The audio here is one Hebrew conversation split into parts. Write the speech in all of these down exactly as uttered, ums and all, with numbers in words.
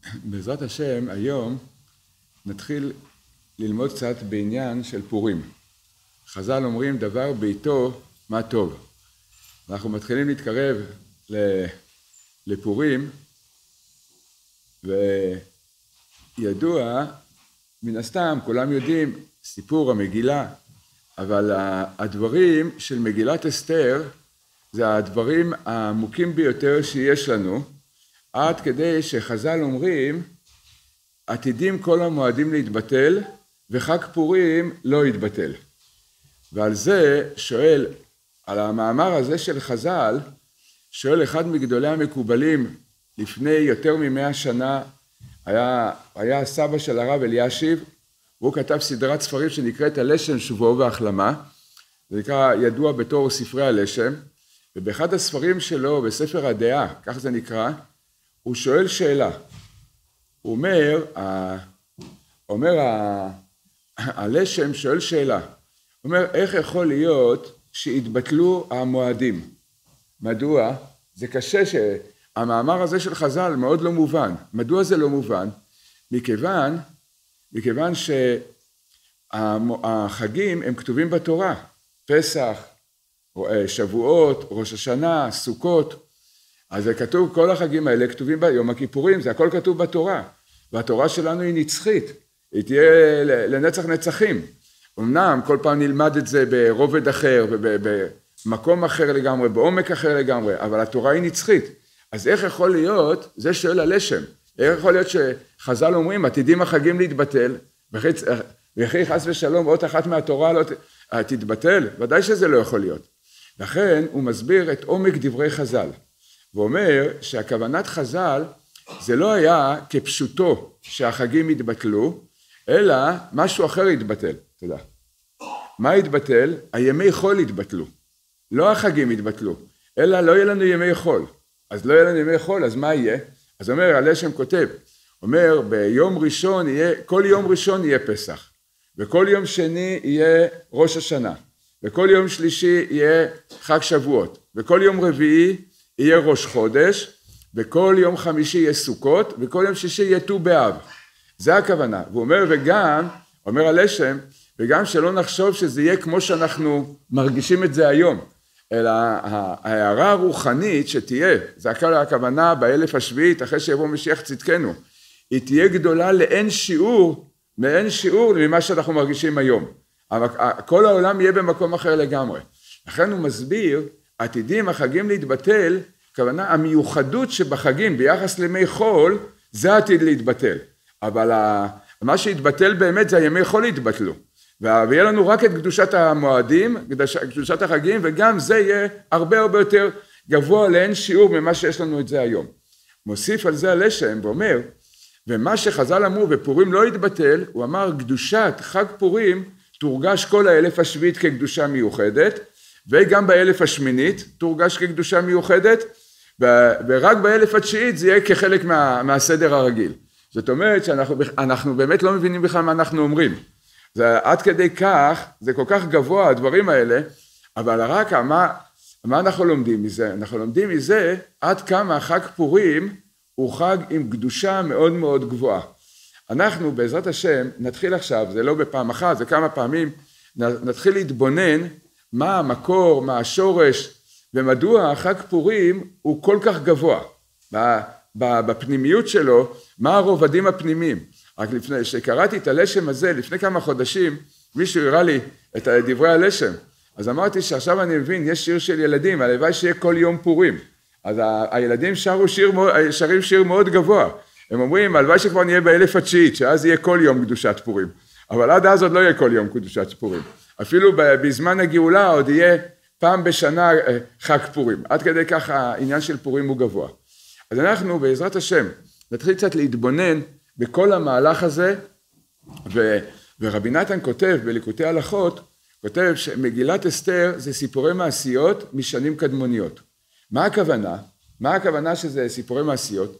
בעזרת השם, היום נתחיל ללמוד קצת בעניין של פורים. חז"ל אומרים דבר בעיתו מה טוב. אנחנו מתחילים להתקרב לפורים, וידוע, מן הסתם, כולם יודעים, סיפור המגילה, אבל הדברים של מגילת אסתר, זה הדברים העמוקים ביותר שיש לנו, עד כדי שחז"ל אומרים, עתידים כל המועדים להתבטל, וחג פורים לא יתבטל. ועל זה שואל, על המאמר הזה של חז"ל, שואל אחד מגדולי המקובלים, לפני יותר ממאה שנה, היה, היה הסבא של הרב אלישיב, והוא כתב סדרת ספרים שנקראת הלשם שבועו והחלמה, זה נקרא ידוע בתור ספרי הלשם, ובאחד הספרים שלו, בספר הדעה, כך זה נקרא, הוא שואל שאלה. הוא אומר, ה... אומר ה... הלשם שואל שאלה. הוא אומר, איך יכול להיות שהתבטלו המועדים? מדוע? זה קשה שהמאמר הזה של חז"ל מאוד לא מובן. מדוע זה לא מובן? מכיוון, מכיוון שהחגים הם כתובים בתורה. פסח, שבועות, ראש השנה, סוכות. אז זה כתוב, כל החגים האלה כתובים ביום הכיפורים, זה הכל כתוב בתורה. והתורה שלנו היא נצחית, היא תהיה לנצח נצחים. אמנם כל פעם נלמד את זה ברובד אחר, במקום אחר לגמרי, בעומק אחר לגמרי, אבל התורה היא נצחית. אז איך יכול להיות, זה שואל הלשם, איך יכול להיות שחז"ל אומרים, עתידים החגים להתבטל, וכי חס ושלום, עוד אחת מהתורה לא תתבטל? ודאי שזה לא יכול להיות. לכן הוא מסביר את עומק דברי חז"ל. ואומר שהכוונת חז"ל זה לא היה כפשוטו שהחגים יתבטלו, אלא משהו אחר יתבטל. תודה. מה יתבטל? הימי חול יתבטלו. לא החגים יתבטלו, אלא לא יהיה לנו ימי חול. אז לא יהיה לנו ימי חול, אז מה יהיה? אז אומר, הלשם כותב, אומר, ביום ראשון יהיה, כל יום ראשון יהיה פסח, וכל יום שני יהיה ראש השנה, וכל יום שלישי יהיה חג שבועות, וכל יום רביעי יהיה ראש חודש, וכל יום חמישי יהיה סוכות, וכל יום שישי יהיה ט"ו באב. זה הכוונה. והוא אומר, וגם, אומר הלשם, וגם שלא נחשוב שזה יהיה כמו שאנחנו מרגישים את זה היום, אלא ההערה הרוחנית שתהיה, זה הכל הכוונה באלף השביעית, אחרי שיבוא משיח צדקנו, היא תהיה גדולה לאין שיעור, מאין שיעור ממה שאנחנו מרגישים היום. אבל כל העולם יהיה במקום אחר לגמרי. לכן הוא מסביר, עתידים החגים להתבטל, כוונה המיוחדות שבחגים ביחס לימי חול, זה עתיד להתבטל. אבל מה שהתבטל באמת זה הימי חול התבטלו. ויהיה לנו רק את קדושת המועדים, קדושת החגים, וגם זה יהיה הרבה הרבה יותר גבוה לאין שיעור ממה שיש לנו את זה היום. מוסיף על זה הלשם ואומר, ומה שחז"ל אמרו ופורים לא יתבטל, הוא אמר קדושת חג פורים תורגש כל האלף השביעית כקדושה מיוחדת, וגם באלף השמינית תורגש כקדושה מיוחדת, ורק באלף התשיעית זה יהיה כחלק מה, מהסדר הרגיל. זאת אומרת שאנחנו אנחנו באמת לא מבינים בכלל מה אנחנו אומרים. זה עד כדי כך, זה כל כך גבוה הדברים האלה, אבל רק מה, מה אנחנו לומדים מזה? אנחנו לומדים מזה עד כמה חג פורים הוא חג עם קדושה מאוד מאוד גבוהה. אנחנו בעזרת השם נתחיל עכשיו, זה לא בפעם אחת, זה כמה פעמים, נתחיל להתבונן מה המקור, מה השורש, ומדוע חג פורים הוא כל כך גבוה. בפנימיות שלו, מה הרובדים הפנימיים. רק לפני שקראתי את הלשם הזה, לפני כמה חודשים, מישהו הראה לי את דברי הלשם. אז אמרתי שעכשיו אני מבין, יש שיר של ילדים, הלוואי שיהיה כל יום פורים. אז הילדים שרו שיר, שרים שיר מאוד גבוה. הם אומרים, הלוואי שכבר נהיה באלף התשיעית, שאז יהיה כל יום קדושת פורים. אבל עד אז עוד לא יהיה כל יום קדושת פורים. אפילו בזמן הגאולה עוד יהיה פעם בשנה חג פורים. עד כדי כך העניין של פורים הוא גבוה. אז אנחנו בעזרת השם נתחיל קצת להתבונן בכל המהלך הזה, ו, ורבי נתן כותב בליקוטי הלכות, כותב שמגילת אסתר זה סיפורי מעשיות משנים קדמוניות. מה הכוונה? מה הכוונה שזה סיפורי מעשיות?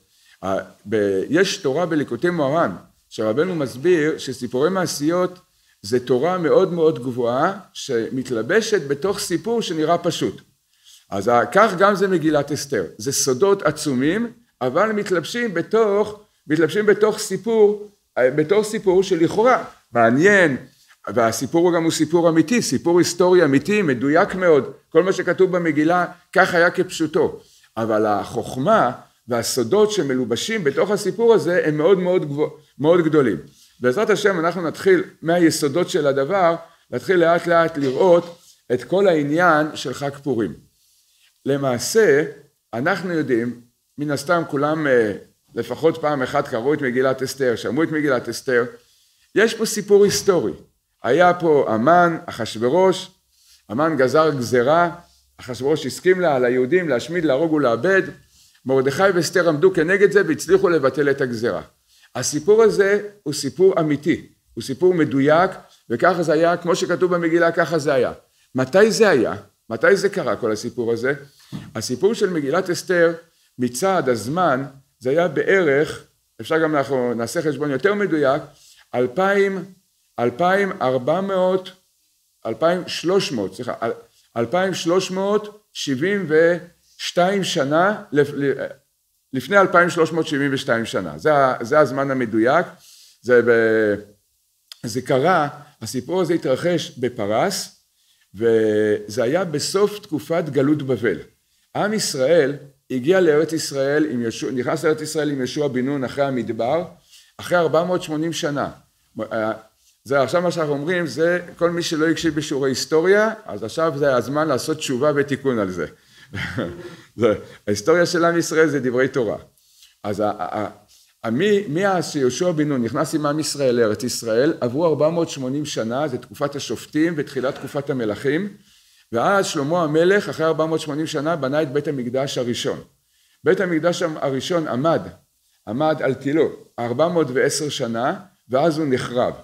יש תורה בליקוטי מוהר"ן, שרבנו מסביר שסיפורי מעשיות זה תורה מאוד מאוד גבוהה, שמתלבשת בתוך סיפור שנראה פשוט. אז כך גם זה מגילת אסתר, זה סודות עצומים, אבל מתלבשים בתוך מתלבשים בתוך סיפור, בתוך סיפור שלכאורה מעניין, והסיפור גם הוא סיפור אמיתי, סיפור היסטורי אמיתי, מדויק מאוד, כל מה שכתוב במגילה כך היה כפשוטו, אבל החוכמה והסודות שמלובשים בתוך הסיפור הזה הם מאוד מאוד, גבוה, מאוד גדולים. בעזרת השם אנחנו נתחיל מהיסודות של הדבר, נתחיל לאט לאט לראות את כל העניין של חג פורים. למעשה אנחנו יודעים, מן הסתם כולם לפחות פעם אחת קראו את מגילת אסתר, שמעו את מגילת אסתר, יש פה סיפור היסטורי. היה פה המן, אחשוורוש, המן גזר גזרה, אחשוורוש הסכים לה על היהודים להשמיד, להרוג ולאבד, מרדכי ואסתר עמדו כנגד זה והצליחו לבטל את הגזרה. הסיפור הזה הוא סיפור אמיתי, הוא סיפור מדויק, וככה זה היה, כמו שכתוב במגילה, ככה זה היה. מתי זה היה? מתי זה קרה כל הסיפור הזה? הסיפור של מגילת אסתר מצד הזמן, זה היה בערך, אפשר גם אנחנו נעשה חשבון יותר מדויק, אלפיים, אלפיים ארבע מאות, אלפיים שלוש מאות, סליחה, אלפיים שלוש מאות שבעים ושתיים שנה, לפני אלפיים שלוש מאות שבעים ושתיים שנה, זה, זה הזמן המדויק, זה, ב, זה קרה, הסיפור הזה התרחש בפרס, וזה היה בסוף תקופת גלות בבל. עם ישראל הגיע לארץ ישראל, עם ישוע, נכנס לארץ ישראל עם ישוע בן נון אחרי המדבר, אחרי ארבע מאות ושמונים שנה. זה עכשיו מה שאנחנו אומרים, זה כל מי שלא יקשיב בשיעורי היסטוריה, אז עכשיו זה הזמן לעשות תשובה ותיקון על זה. ההיסטוריה של עם ישראל זה דברי תורה. אז מאז שיהושע בן נון נכנס עם עם ישראל לארץ ישראל, עברו ארבע מאות ושמונים שנה, זה תקופת השופטים ותחילת תקופת המלכים, ואז שלמה המלך אחרי ארבע מאות ושמונים שנה בנה את בית המקדש הראשון. בית המקדש הראשון עמד, עמד על תילו ארבע מאות ועשר שנה, ואז הוא נחרב.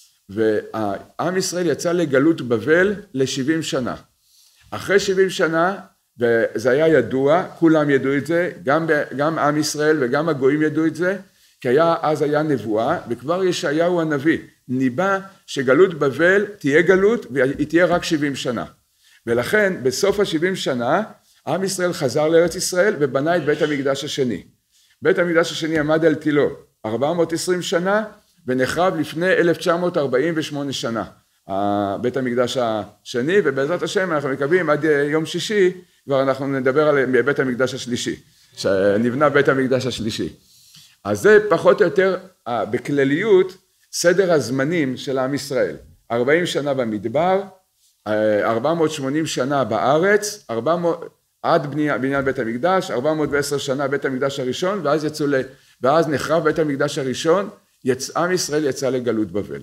ועם ישראל יצא לגלות בבל ל-שבעים שנה. אחרי שבעים שנה, וזה היה ידוע, כולם ידעו את זה, גם, גם עם ישראל וגם הגויים ידעו את זה, כי היה, אז היה נבואה, וכבר ישעיהו הנביא ניבא שגלות בבל תהיה גלות, והיא תהיה רק שבעים שנה. ולכן בסוף ה-שבעים שנה, עם ישראל חזר לארץ ישראל ובנה את בית המקדש השני. בית המקדש השני עמד על תילו ארבע מאות ועשרים שנה, ונחרב לפני אלף תשע מאות ארבעים ושמונה שנה, בית המקדש השני, ובעזרת השם אנחנו מקווים עד יום שישי, כבר אנחנו נדבר על בית המקדש השלישי, שנבנה בית המקדש השלישי. אז זה פחות או יותר בכלליות סדר הזמנים של עם ישראל, ארבעים שנה במדבר, ארבע מאות ושמונים שנה בארץ, ארבע מאות, עד בניין בית המקדש, ארבע מאות ועשר שנה בית המקדש הראשון, ואז יצאו ל... ואז נחרב בית המקדש הראשון, יצ... עם ישראל יצא לגלות בבל.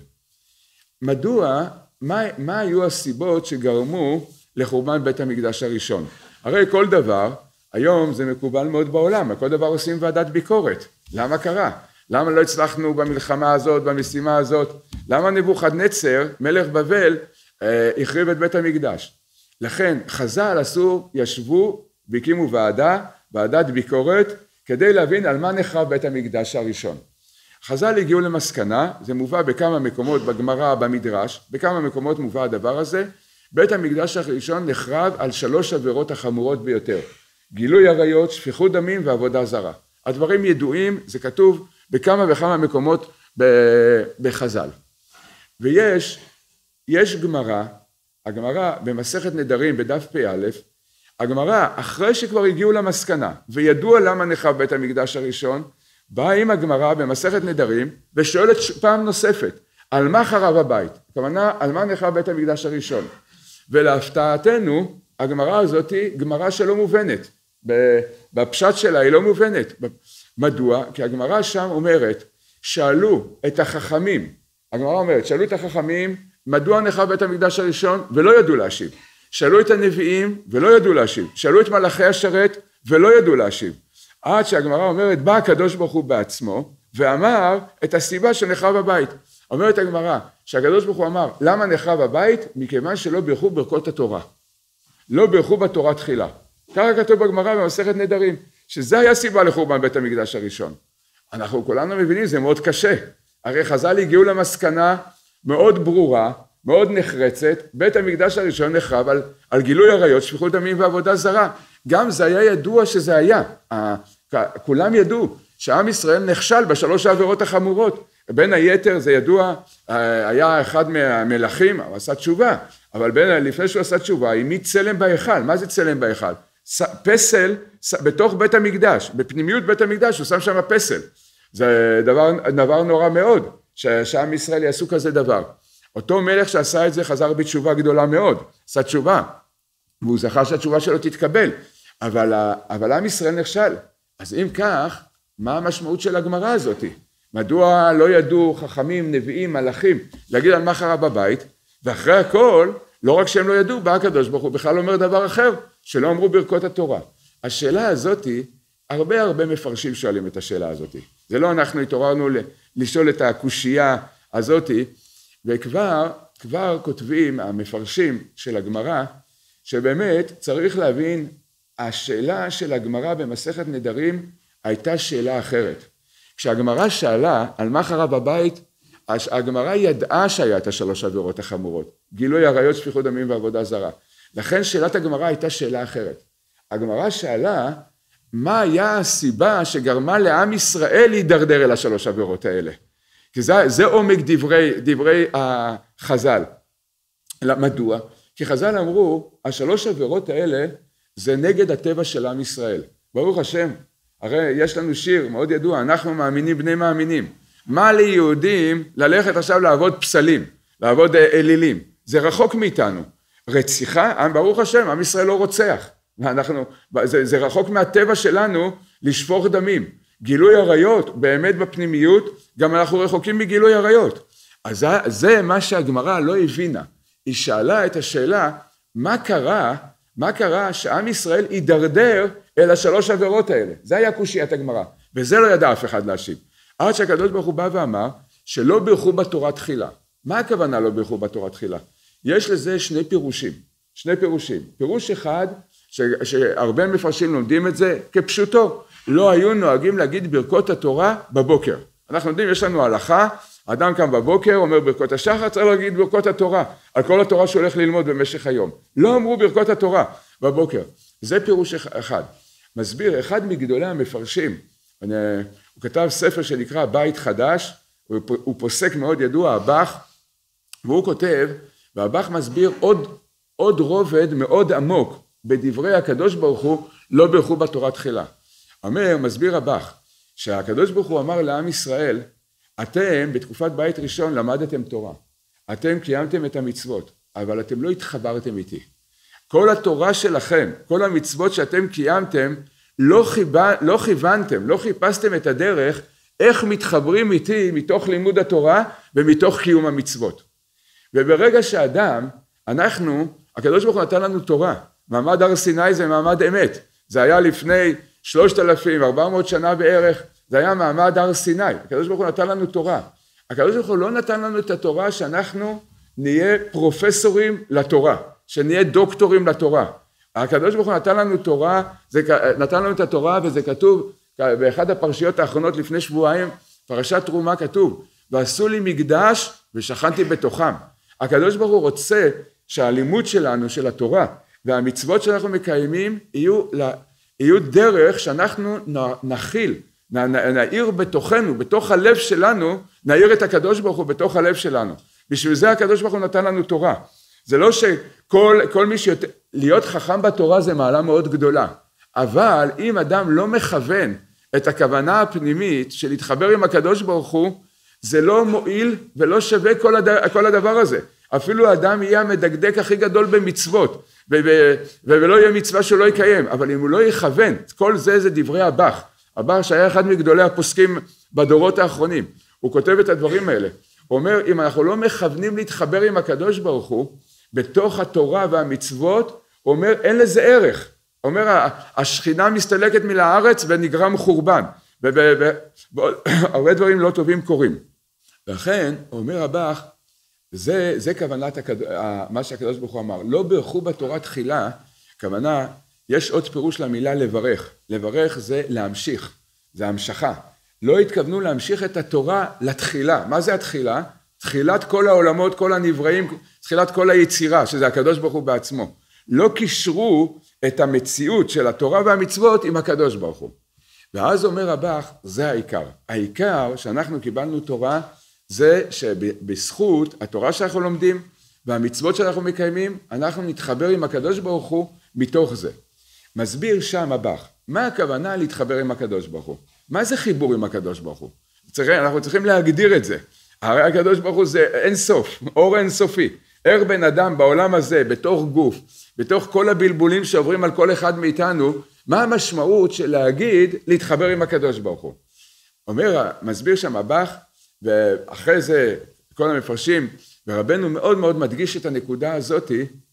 מדוע, מה, מה היו הסיבות שגרמו לחורבן בית המקדש הראשון? הרי כל דבר, היום זה מקובל מאוד בעולם, כל דבר עושים ועדת ביקורת. למה קרה? למה לא הצלחנו במלחמה הזאת, במשימה הזאת? למה נבוכדנצר, מלך בבל, אה, החריב את בית המקדש? לכן חז"ל עשו, ישבו והקימו ועדה, ועדת ביקורת, כדי להבין על מה נחרב בית המקדש הראשון. חז"ל הגיעו למסקנה, זה מובא בכמה מקומות בגמרא, במדרש, בכמה מקומות מובא הדבר הזה, בית המקדש הראשון נחרב על שלוש עבירות החמורות ביותר, גילוי עריות, שפיכות דמים ועבודה זרה. הדברים ידועים, זה כתוב בכמה וכמה מקומות בחז"ל. ויש, יש גמרא, הגמרא במסכת נדרים בדף פ"א, הגמרא אחרי שכבר הגיעו למסקנה וידוע למה נחרב בית המקדש הראשון, באה עם הגמרא במסכת נדרים ושואלת פעם נוספת, על מה חרב הבית? הכוונה, על מה נחרב בית המקדש הראשון? ולהפתעתנו, הגמרא הזאת היא גמרא שלא מובנת, בפשט שלה היא לא מובנת. מדוע? כי הגמרא שם אומרת, שאלו את החכמים, הגמרא אומרת, שאלו את החכמים, מדוע נחרב בית המקדש הראשון ולא ידעו להשיב. שאלו את הנביאים ולא ידעו להשיב. שאלו את מלאכי השרת ולא ידעו להשיב. עד שהגמרא אומרת, בא הקדוש ברוך הוא בעצמו, ואמר את הסיבה שנחרב הבית. אומרת הגמרא, שהקדוש ברוך הוא אמר, למה נחרב הבית? מכיוון שלא בירכו ברכות התורה. לא בירכו בתורה תחילה. ככה כתוב בגמרא במסכת נדרים, שזה היה סיבה לחורבן בית המקדש הראשון. אנחנו כולנו מבינים, זה מאוד קשה. הרי חז"ל הגיעו למסקנה מאוד ברורה, מאוד נחרצת, בית המקדש הראשון נחרב על, על גילוי עריות, שפיכות דמים ועבודה זרה. גם זה היה ידוע שזה היה. כולם ידעו שעם ישראל נכשל בשלוש העבירות החמורות, בין היתר זה ידוע, היה אחד מהמלכים, הוא עשה תשובה, אבל בין, לפני שהוא עשה תשובה, העמיד צלם בהיכל. מה זה צלם בהיכל? פסל בתוך בית המקדש, בפנימיות בית המקדש, הוא שם שם פסל. זה דבר, דבר נורא מאוד, שעם ישראל יעשו כזה דבר. אותו מלך שעשה את זה חזר בתשובה גדולה מאוד, עשה תשובה, והוא זכה שהתשובה שלו תתקבל, אבל, אבל עם ישראל נכשל. אז אם כך, מה המשמעות של הגמרא הזאת? מדוע לא ידעו חכמים, נביאים, מלאכים, להגיד על מה חרב הבית, ואחרי הכל, לא רק שהם לא ידעו, בא הקדוש ברוך הוא בכלל אומר דבר אחר, שלא אמרו ברכות התורה. השאלה הזאת, הרבה הרבה מפרשים שואלים את השאלה הזאת. זה לא אנחנו התעוררנו לשאול את הקושייה הזאת, וכבר כבר כותבים המפרשים של הגמרא, שבאמת צריך להבין, השאלה של הגמרא במסכת נדרים הייתה שאלה אחרת. כשהגמרא שאלה על מה חרב הבית, הגמרא ידעה שהיה את השלוש עבירות החמורות, גילוי עריות, שפיכות דמים ועבודה זרה. לכן שאלת הגמרא הייתה שאלה אחרת. הגמרא שאלה, מה היה הסיבה שגרמה לעם ישראל להידרדר אל השלוש עבירות האלה? כי זה, זה עומק דברי, דברי החז"ל. מדוע? כי חז"ל אמרו, השלוש עבירות האלה זה נגד הטבע של עם ישראל. ברוך השם, הרי יש לנו שיר מאוד ידוע, אנחנו מאמינים בני מאמינים. מה ליהודים ללכת עכשיו לעבוד פסלים, לעבוד אלילים? זה רחוק מאיתנו. רציחה, ברוך השם, עם ישראל לא רוצח. ואנחנו, זה, זה רחוק מהטבע שלנו לשפוך דמים. גילוי עריות, באמת בפנימיות, גם אנחנו רחוקים מגילוי עריות. אז זה, זה מה שהגמרא לא הבינה. היא שאלה את השאלה, מה קרה, מה קרה שעם ישראל יידרדר אל השלוש עבירות האלה? זה היה קושיית הגמרא, וזה לא ידע אף אחד להשיב. עד שהקדוש ברוך הוא בא ואמר, שלא בירכו בתורה תחילה. מה הכוונה לא בירכו בתורה תחילה? יש לזה שני פירושים, שני פירושים. פירוש אחד, ש, שהרבה מפרשים לומדים את זה כפשוטו, לא היו נוהגים להגיד ברכות התורה בבוקר. אנחנו יודעים, יש לנו הלכה, אדם קם בבוקר, אומר ברכות השחר, צריך להגיד ברכות התורה, על כל התורה שהוא הולך ללמוד במשך היום. לא אמרו ברכות התורה בבוקר. זה פירוש אחד. מסביר, אחד מגדולי המפרשים, אני, הוא כתב ספר שנקרא בית חדש, הוא, הוא פוסק מאוד ידוע, הבח, והוא כותב, והבח מסביר עוד, עוד רובד מאוד עמוק, בדברי הקדוש ברוך הוא, לא ברכו בתורה תחילה. אומר, מסביר הבח, שהקדוש ברוך הוא אמר לעם ישראל, אתם בתקופת בית ראשון למדתם תורה, אתם קיימתם את המצוות, אבל אתם לא התחברתם איתי. כל התורה שלכם, כל המצוות שאתם קיימתם, לא, חיבה, לא כיוונתם, לא חיפשתם את הדרך, איך מתחברים איתי מתוך לימוד התורה ומתוך קיום המצוות. וברגע שאדם, אנחנו, הקדוש ברוך הוא נתן לנו תורה, מעמד הר סיני זה מעמד אמת, זה היה לפני שלושת אלפים וארבע מאות שנה בערך, זה היה מעמד הר סיני, הקדוש ברוך הוא נתן לנו תורה. הקדוש ברוך הוא לא נתן לנו את התורה שאנחנו נהיה פרופסורים לתורה, שנהיה דוקטורים לתורה. הקדוש ברוך הוא נתן לנו תורה, זה, נתן לנו את התורה וזה כתוב, באחד הפרשיות האחרונות לפני שבועיים, פרשת תרומה כתוב, ועשו לי מקדש ושכנתי בתוכם. הקדוש ברוך הוא רוצה שהלימוד שלנו, של התורה, והמצוות שאנחנו מקיימים, יהיו, יהיו דרך שאנחנו נכיל, נעיר בתוכנו, בתוך הלב שלנו, נעיר את הקדוש ברוך הוא בתוך הלב שלנו. בשביל זה הקדוש ברוך הוא נתן לנו תורה. זה לא שכל כל מי שיותר, להיות חכם בתורה זה מעלה מאוד גדולה, אבל אם אדם לא מכוון את הכוונה הפנימית של להתחבר עם הקדוש ברוך הוא, זה לא מועיל ולא שווה כל, הד... כל הדבר הזה. אפילו האדם יהיה המדקדק הכי גדול במצוות, ו... ו... ולא יהיה מצווה שלא יקיים, אבל אם הוא לא יכוון, כל זה זה דברי הבח. הבח שהיה אחד מגדולי הפוסקים בדורות האחרונים, הוא כותב את הדברים האלה. הוא אומר, אם אנחנו לא מכוונים להתחבר עם הקדוש ברוך הוא, בתוך התורה והמצוות, הוא אומר, אין לזה ערך. הוא אומר, השכינה מסתלקת מן הארץ ונגרם חורבן. והרבה דברים לא טובים קורים. לכן, הוא אומר הבח, זה, זה כוונת הקד... מה שהקדוש ברוך הוא אמר. לא ברכו בתורה תחילה, כוונה, יש עוד פירוש למילה לברך. לברך זה להמשיך, זה המשכה. לא התכוונו להמשיך את התורה לתחילה. מה זה התחילה? תחילת כל העולמות, כל הנבראים, תחילת כל היצירה, שזה הקדוש ברוך הוא בעצמו. לא קישרו את המציאות של התורה והמצוות עם הקדוש ברוך הוא. ואז אומר רבך, זה העיקר. העיקר שאנחנו קיבלנו תורה, זה שבזכות התורה שאנחנו לומדים, והמצוות שאנחנו מקיימים, אנחנו נתחבר עם הקדוש ברוך הוא מתוך זה. מסביר שם רבך, מה הכוונה להתחבר עם הקדוש ברוך הוא? מה זה חיבור עם הקדוש ברוך הוא? אנחנו צריכים להגדיר את זה. הרי הקדוש ברוך הוא זה אין סוף, אור אין סופי. איך בן אדם בעולם הזה, בתוך גוף, בתוך כל הבלבולים שעוברים על כל אחד מאיתנו, מה המשמעות של להגיד להתחבר עם הקדוש ברוך הוא? אומר, מסביר שם רבך, ואחרי זה כל המפרשים, ורבנו מאוד מאוד מדגיש את הנקודה הזאת,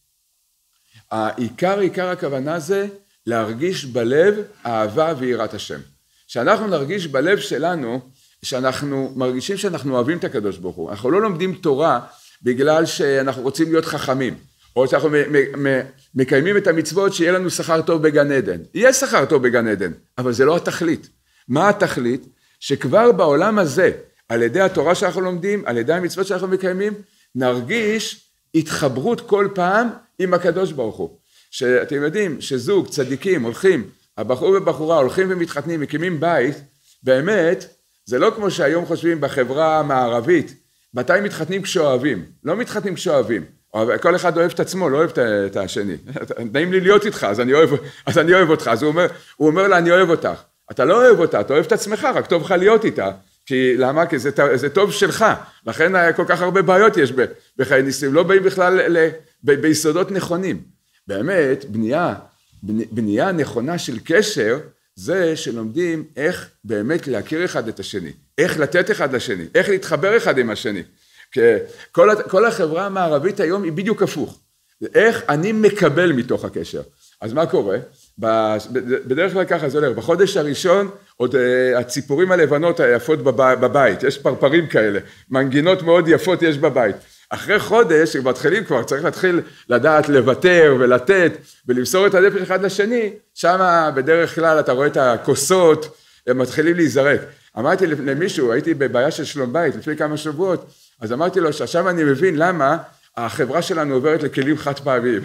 העיקר עיקר הכוונה זה להרגיש בלב אהבה ויראת השם. שאנחנו נרגיש בלב שלנו, שאנחנו מרגישים שאנחנו אוהבים את הקדוש ברוך הוא. אנחנו לא לומדים תורה בגלל שאנחנו רוצים להיות חכמים, או שאנחנו מקיימים את המצוות שיהיה לנו שכר טוב בגן עדן. יהיה שכר טוב בגן עדן, אבל זה לא התכלית. מה התכלית? שכבר בעולם הזה, על ידי התורה שאנחנו לומדים, על ידי המצוות שאנחנו מקיימים, נרגיש התחברות כל פעם עם הקדוש ברוך הוא. שאתם יודעים שזוג צדיקים הולכים, הבחור ובחורה הולכים ומתחתנים, מקימים בית, באמת זה לא כמו שהיום חושבים בחברה המערבית, מתי מתחתנים כשאוהבים? לא מתחתנים כשאוהבים, כל אחד אוהב את עצמו, לא אוהב את השני. נעים לי להיות איתך, אז אני אוהב, אז אני אוהב אותך. אז הוא אומר, הוא אומר לה, אני אוהב אותך. אתה לא אוהב אותה, אתה אוהב את עצמך, רק טוב לך להיות איתה. כי, למה? כי זה, זה טוב שלך. לכן כל כך הרבה בעיות יש בחיי נישואים, לא באים בכלל ל, ב, ביסודות נכונים. באמת, בנייה, בנייה נכונה של קשר, זה שלומדים איך באמת להכיר אחד את השני, איך לתת אחד לשני, איך להתחבר אחד עם השני. כל, כל החברה המערבית היום היא בדיוק הפוך. איך אני מקבל מתוך הקשר. אז מה קורה? בדרך כלל ככה זה הולך. בחודש הראשון עוד הציפורים הלבנות היפות בבית, יש פרפרים כאלה, מנגינות מאוד יפות יש בבית. אחרי חודש, כשמתחילים כבר, צריך להתחיל לדעת לוותר ולתת ולמסור את הנפש אחד לשני, שם בדרך כלל אתה רואה את הכוסות, הם מתחילים להיזרק. אמרתי למישהו, הייתי בבעיה של שלום בית לפני כמה שבועות, אז אמרתי לו שעכשיו אני מבין למה החברה שלנו עוברת לכלים חד פעמיים.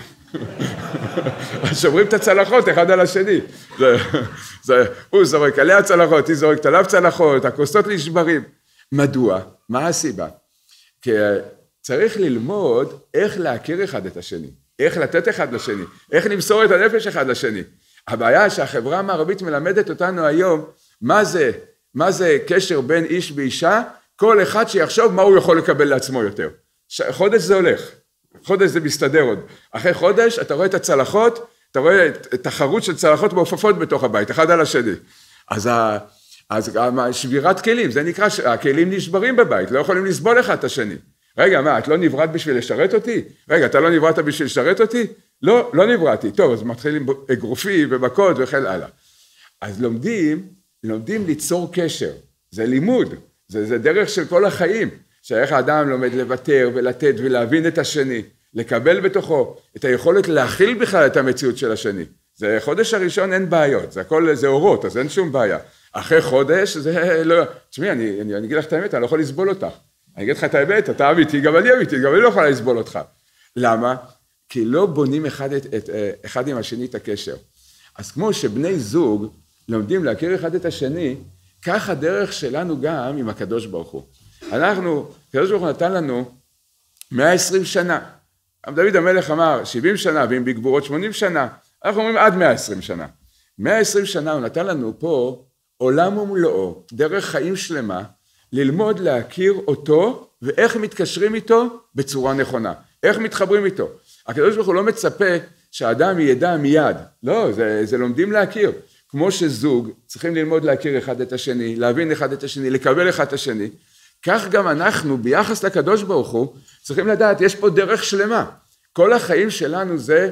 אז שומרים את הצלחות אחד על השני. זה, זה, הוא זורק עליה צלחות, היא זורקת עליו צלחות, הכוסות נשברים. מדוע? מה הסיבה? כי צריך ללמוד איך להכיר אחד את השני, איך לתת אחד לשני, איך למסור את הנפש אחד לשני. הבעיה שהחברה המערבית מלמדת אותנו היום, מה זה, מה זה קשר בין איש ואישה, כל אחד שיחשוב מה הוא יכול לקבל לעצמו יותר. חודש זה הולך, חודש זה מסתדר עוד. אחרי חודש אתה רואה את הצלחות, אתה רואה תחרות של צלחות מעופפות בתוך הבית, אחד על השני. אז, ה, אז שבירת כלים, זה נקרא, הכלים נשברים בבית, לא יכולים לסבול אחד את השני. רגע, מה, את לא נבראת בשביל לשרת אותי? רגע, אתה לא נבראת בשביל לשרת אותי? לא, לא נבראתי. טוב, אז מתחילים אגרופי ומכות וכן הלאה. אז לומדים, לומדים ליצור קשר. זה לימוד, זה, זה דרך של כל החיים. שאיך האדם לומד לוותר ולתת ולהבין את השני, לקבל בתוכו את היכולת להכיל בכלל את המציאות של השני. זה חודש הראשון אין בעיות, זה הכל, זה אורות, אז אין שום בעיה. אחרי חודש זה לא, תשמעי, אני, אני, אני אגיד לך את האמת, אני לא יכול לסבול אותך. אני אגיד לך את האמת, אתה אמיתי, גם אני אמיתי, גם אני לא יכולה לסבול אותך. למה? כי לא בונים אחד, את, את, אחד עם השני את הקשר. אז כמו שבני זוג לומדים להכיר אחד את השני, כך הדרך שלנו גם עם הקדוש ברוך הוא. אנחנו, הקדוש ברוך הוא נתן לנו מאה ועשרים שנה. דוד המלך אמר שבעים שנה, ואם בגבורות שמונים שנה, אנחנו אומרים עד מאה ועשרים שנה. מאה ועשרים שנה הוא נתן לנו פה עולם ומלואו, דרך חיים שלמה, ללמוד להכיר אותו, ואיך מתקשרים איתו בצורה נכונה. איך מתחברים איתו. הקדוש ברוך הוא לא מצפה שהאדם ידע מיד. לא, זה, זה לומדים להכיר. כמו שזוג צריכים ללמוד להכיר אחד את השני, להבין אחד את השני, לקבל אחד את השני. כך גם אנחנו, ביחס לקדוש ברוך הוא, צריכים לדעת, יש פה דרך שלמה. כל החיים שלנו זה,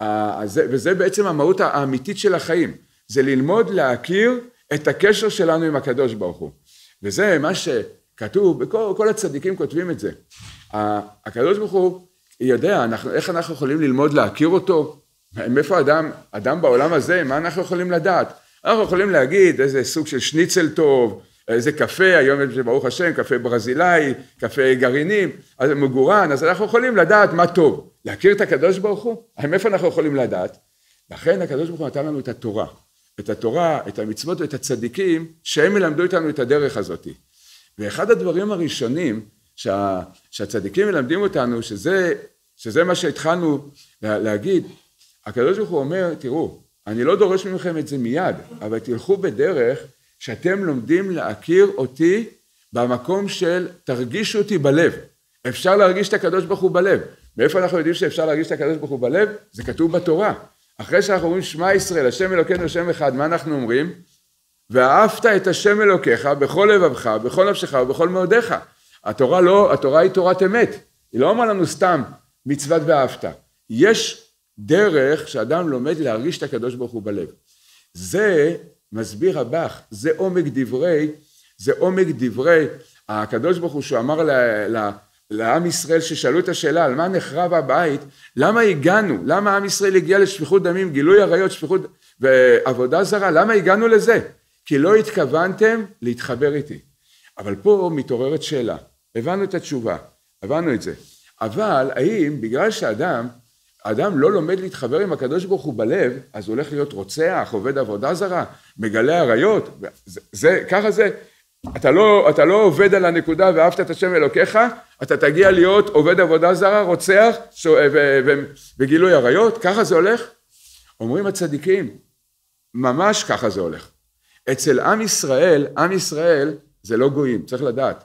וזה בעצם המהות האמיתית של החיים. זה ללמוד להכיר את הקשר שלנו עם הקדוש ברוך הוא. וזה מה שכתוב, בכל, כל הצדיקים כותבים את זה. הקדוש ברוך הוא יודע, אנחנו, איך אנחנו יכולים ללמוד להכיר אותו? מאיפה אדם, אדם בעולם הזה, מה אנחנו יכולים לדעת? אנחנו יכולים להגיד איזה סוג של שניצל טוב, איזה קפה, היום יש ברוך השם, קפה ברזילאי, קפה גרעינים, אז מגורן, אז אנחנו יכולים לדעת מה טוב. להכיר את הקדוש ברוך הוא? מאיפה אנחנו יכולים לדעת? לכן הקדוש ברוך הוא נתן לנו את התורה. את התורה, את המצוות ואת הצדיקים, שהם מלמדו איתנו את הדרך הזאת. ואחד הדברים הראשונים שה, שהצדיקים מלמדים אותנו, שזה, שזה מה שהתחלנו להגיד, הקדוש ברוך הוא אומר, תראו, אני לא דורש ממכם את זה מיד, אבל תלכו בדרך שאתם לומדים להכיר אותי במקום של תרגישו אותי בלב. אפשר להרגיש את הקדוש ברוך הוא בלב. מאיפה אנחנו יודעים שאפשר להרגיש את הקדוש ברוך הוא בלב? זה כתוב בתורה. אחרי שאנחנו אומרים שמע ישראל, השם אלוקינו השם אחד, מה אנחנו אומרים? ואהבת את השם אלוקיך בכל לבבך, בכל נפשך ובכל מאודיך. התורה לא, התורה היא תורת אמת. היא לא אומרת לנו סתם מצוות ואהבת. יש דרך שאדם לומד להרגיש את הקדוש ברוך הוא בלב. זה מסביר רב"ח, זה עומק דברי, זה עומק דברי הקדוש ברוך הוא שהוא אמר ל, ל, לעם ישראל ששאלו את השאלה על מה נחרב הבית, למה הגענו, למה עם ישראל הגיע לשפיכות דמים, גילוי עריות, שפיכות ועבודה זרה, למה הגענו לזה? כי לא התכוונתם להתחבר איתי. אבל פה מתעוררת שאלה, הבנו את התשובה, הבנו את זה, אבל האם בגלל שאדם, האדם לא לומד להתחבר עם הקדוש ברוך הוא בלב, אז הוא הולך להיות רוצח, עובד עבודה זרה, מגלה עריות, זה, זה, ככה זה, אתה לא, אתה לא עובד על הנקודה ואהבת את השם אלוקיך, אתה תגיע להיות עובד עבודה זרה, רוצח וגילוי עריות, ככה זה הולך? אומרים הצדיקים, ממש ככה זה הולך. אצל עם ישראל, עם ישראל זה לא גויים, צריך לדעת.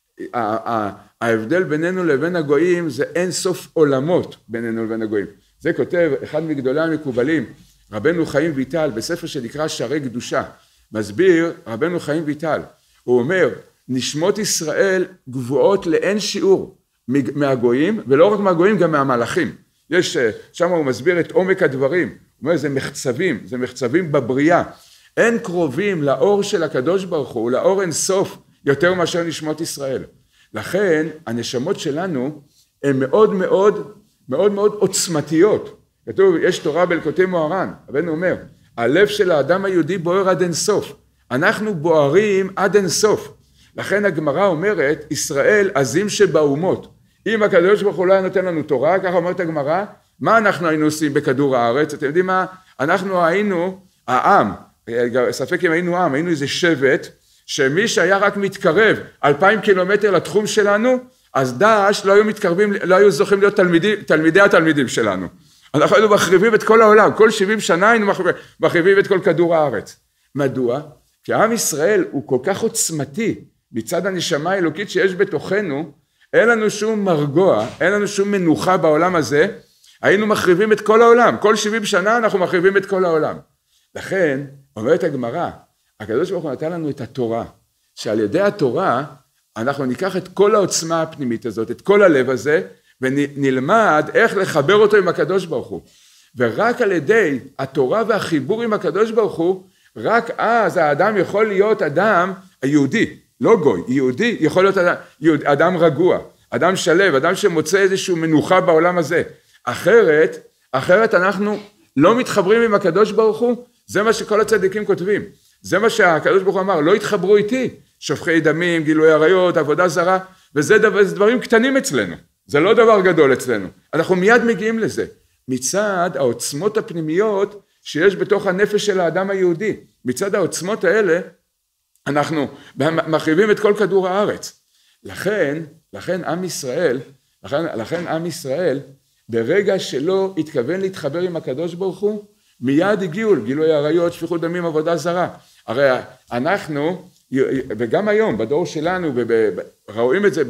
ההבדל בינינו לבין הגויים זה אין סוף עולמות בינינו לבין הגויים. זה כותב אחד מגדולי המקובלים, רבנו חיים ויטל, בספר שנקרא שערי קדושה, מסביר רבנו חיים ויטל, הוא אומר, נשמות ישראל גבוהות לאין שיעור מהגויים, ולא רק מהגויים, גם מהמלאכים. יש, שם הוא מסביר את עומק הדברים, הוא אומר, זה מחצבים, זה מחצבים בבריאה, אין קרובים לאור של הקדוש ברוך הוא, לאור אין סוף, יותר מאשר נשמות ישראל. לכן, הנשמות שלנו, הן מאוד מאוד, מאוד מאוד עוצמתיות. כתוב, יש תורה בלקוטי מוהר"ן, רבנו אומר, הלב של האדם היהודי בוער עד אין סוף. אנחנו בוערים עד אין סוף. לכן הגמרא אומרת, ישראל עזים שבאומות. אם הקדוש ברוך הוא לא היה נותן לנו תורה, ככה אומרת הגמרא, מה אנחנו היינו עושים בכדור הארץ? אתם יודעים מה? אנחנו היינו העם, ספק אם היינו עם, היינו איזה שבט, שמי שהיה רק מתקרב אלפיים קילומטר לתחום שלנו, אז דאעש לא היו מתקרבים, לא היו זוכים להיות תלמידי, תלמידי התלמידים שלנו. אנחנו היינו מחריבים את כל העולם, כל שבעים שנה היינו מחריבים את כל כדור הארץ. מדוע? כי עם ישראל הוא כל כך עוצמתי, מצד הנשמה האלוקית שיש בתוכנו, אין לנו שום מרגוע, אין לנו שום מנוחה בעולם הזה, היינו מחריבים את כל העולם, כל שבעים שנה אנחנו מחריבים את כל העולם. לכן, אומרת הגמרא, הקדוש ברוך הוא נתן לנו את התורה, שעל ידי התורה אנחנו ניקח את כל העוצמה הפנימית הזאת, את כל הלב הזה, ונלמד איך לחבר אותו עם הקדוש ברוך הוא. ורק על ידי התורה והחיבור עם הקדוש ברוך הוא, רק אז האדם יכול להיות אדם היהודי, לא גוי, יהודי יכול להיות אדם, יהוד, אדם רגוע, אדם שלב, אדם שמוצא איזושהי מנוחה בעולם הזה. אחרת, אחרת אנחנו לא מתחברים עם הקדוש ברוך הוא, זה מה שכל הצדיקים כותבים. זה מה שהקדוש ברוך הוא אמר, לא התחברו איתי, שופכי דמים, גילוי עריות, עבודה זרה, וזה דבר, זה דברים קטנים אצלנו, זה לא דבר גדול אצלנו, אנחנו מיד מגיעים לזה, מצד העוצמות הפנימיות שיש בתוך הנפש של האדם היהודי, מצד העוצמות האלה, אנחנו מחריבים את כל כדור הארץ, לכן, לכן עם ישראל, לכן, לכן עם ישראל, ברגע שלא התכוון להתחבר עם הקדוש ברוך הוא, מיד הגיעו גילוי עריות, שפיכות דמים, עבודה זרה. הרי אנחנו, וגם היום, בדור שלנו, רואים את זה,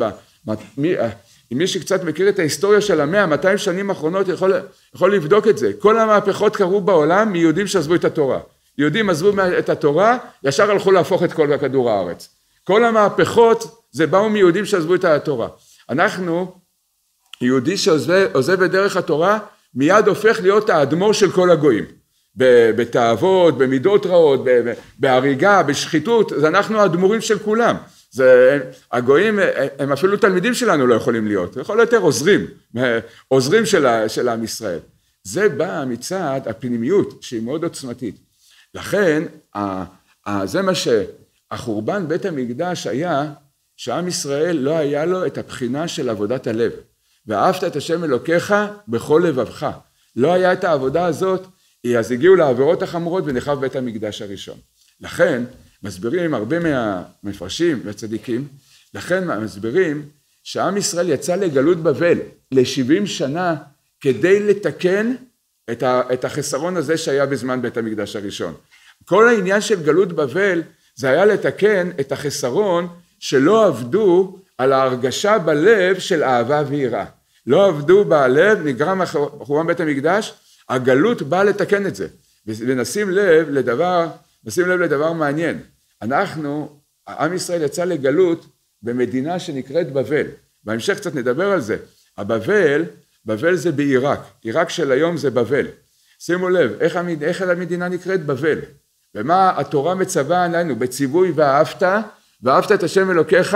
אם מי שקצת מכיר את ההיסטוריה של המאה, מאתיים שנים האחרונות, יכול, יכול לבדוק את זה. כל המהפכות קרו בעולם מיהודים שעזבו את התורה. יהודים עזבו את התורה, ישר הלכו להפוך את כל כדור הארץ. כל המהפכות, זה באו מיהודים שעזבו את התורה. אנחנו, יהודי שעוזב את דרך התורה, מיד הופך להיות האדמו"ר של כל הגויים. בתאוות, במידות רעות, בהריגה, בשחיתות, אז אנחנו האדמו"רים של כולם. זה, הגויים, הם אפילו תלמידים שלנו לא יכולים להיות, יכול יותר עוזרים, עוזרים של, של עם ישראל. זה בא מצד הפנימיות שהיא מאוד עוצמתית. לכן, זה מה שהחורבן בית המקדש היה, שעם ישראל לא היה לו את הבחינה של עבודת הלב. ואהבת את השם אלוקיך בכל לבבך. לא היה את העבודה הזאת, אז הגיעו לעבירות החמורות ונחרב בית המקדש הראשון. לכן מסבירים הרבה מהמפרשים והצדיקים, לכן מסבירים שעם ישראל יצא לגלות בבל ל-שבעים שנה כדי לתקן את, ה, את החסרון הזה שהיה בזמן בית המקדש הראשון. כל העניין של גלות בבל זה היה לתקן את החסרון שלא עבדו על ההרגשה בלב של אהבה ויראה. לא עבדו בלב, נגרם חורבן בית המקדש, הגלות באה לתקן את זה. ונשים לב לדבר, נשים לב לדבר מעניין. אנחנו, עם ישראל יצא לגלות במדינה שנקראת בבל. בהמשך קצת נדבר על זה. הבבל, בבל זה בעיראק. עיראק של היום זה בבל. שימו לב, איך, המד... איך המדינה נקראת בבל? ומה התורה מצווה עלינו? בציווי ואהבת, ואהבת את השם אלוקיך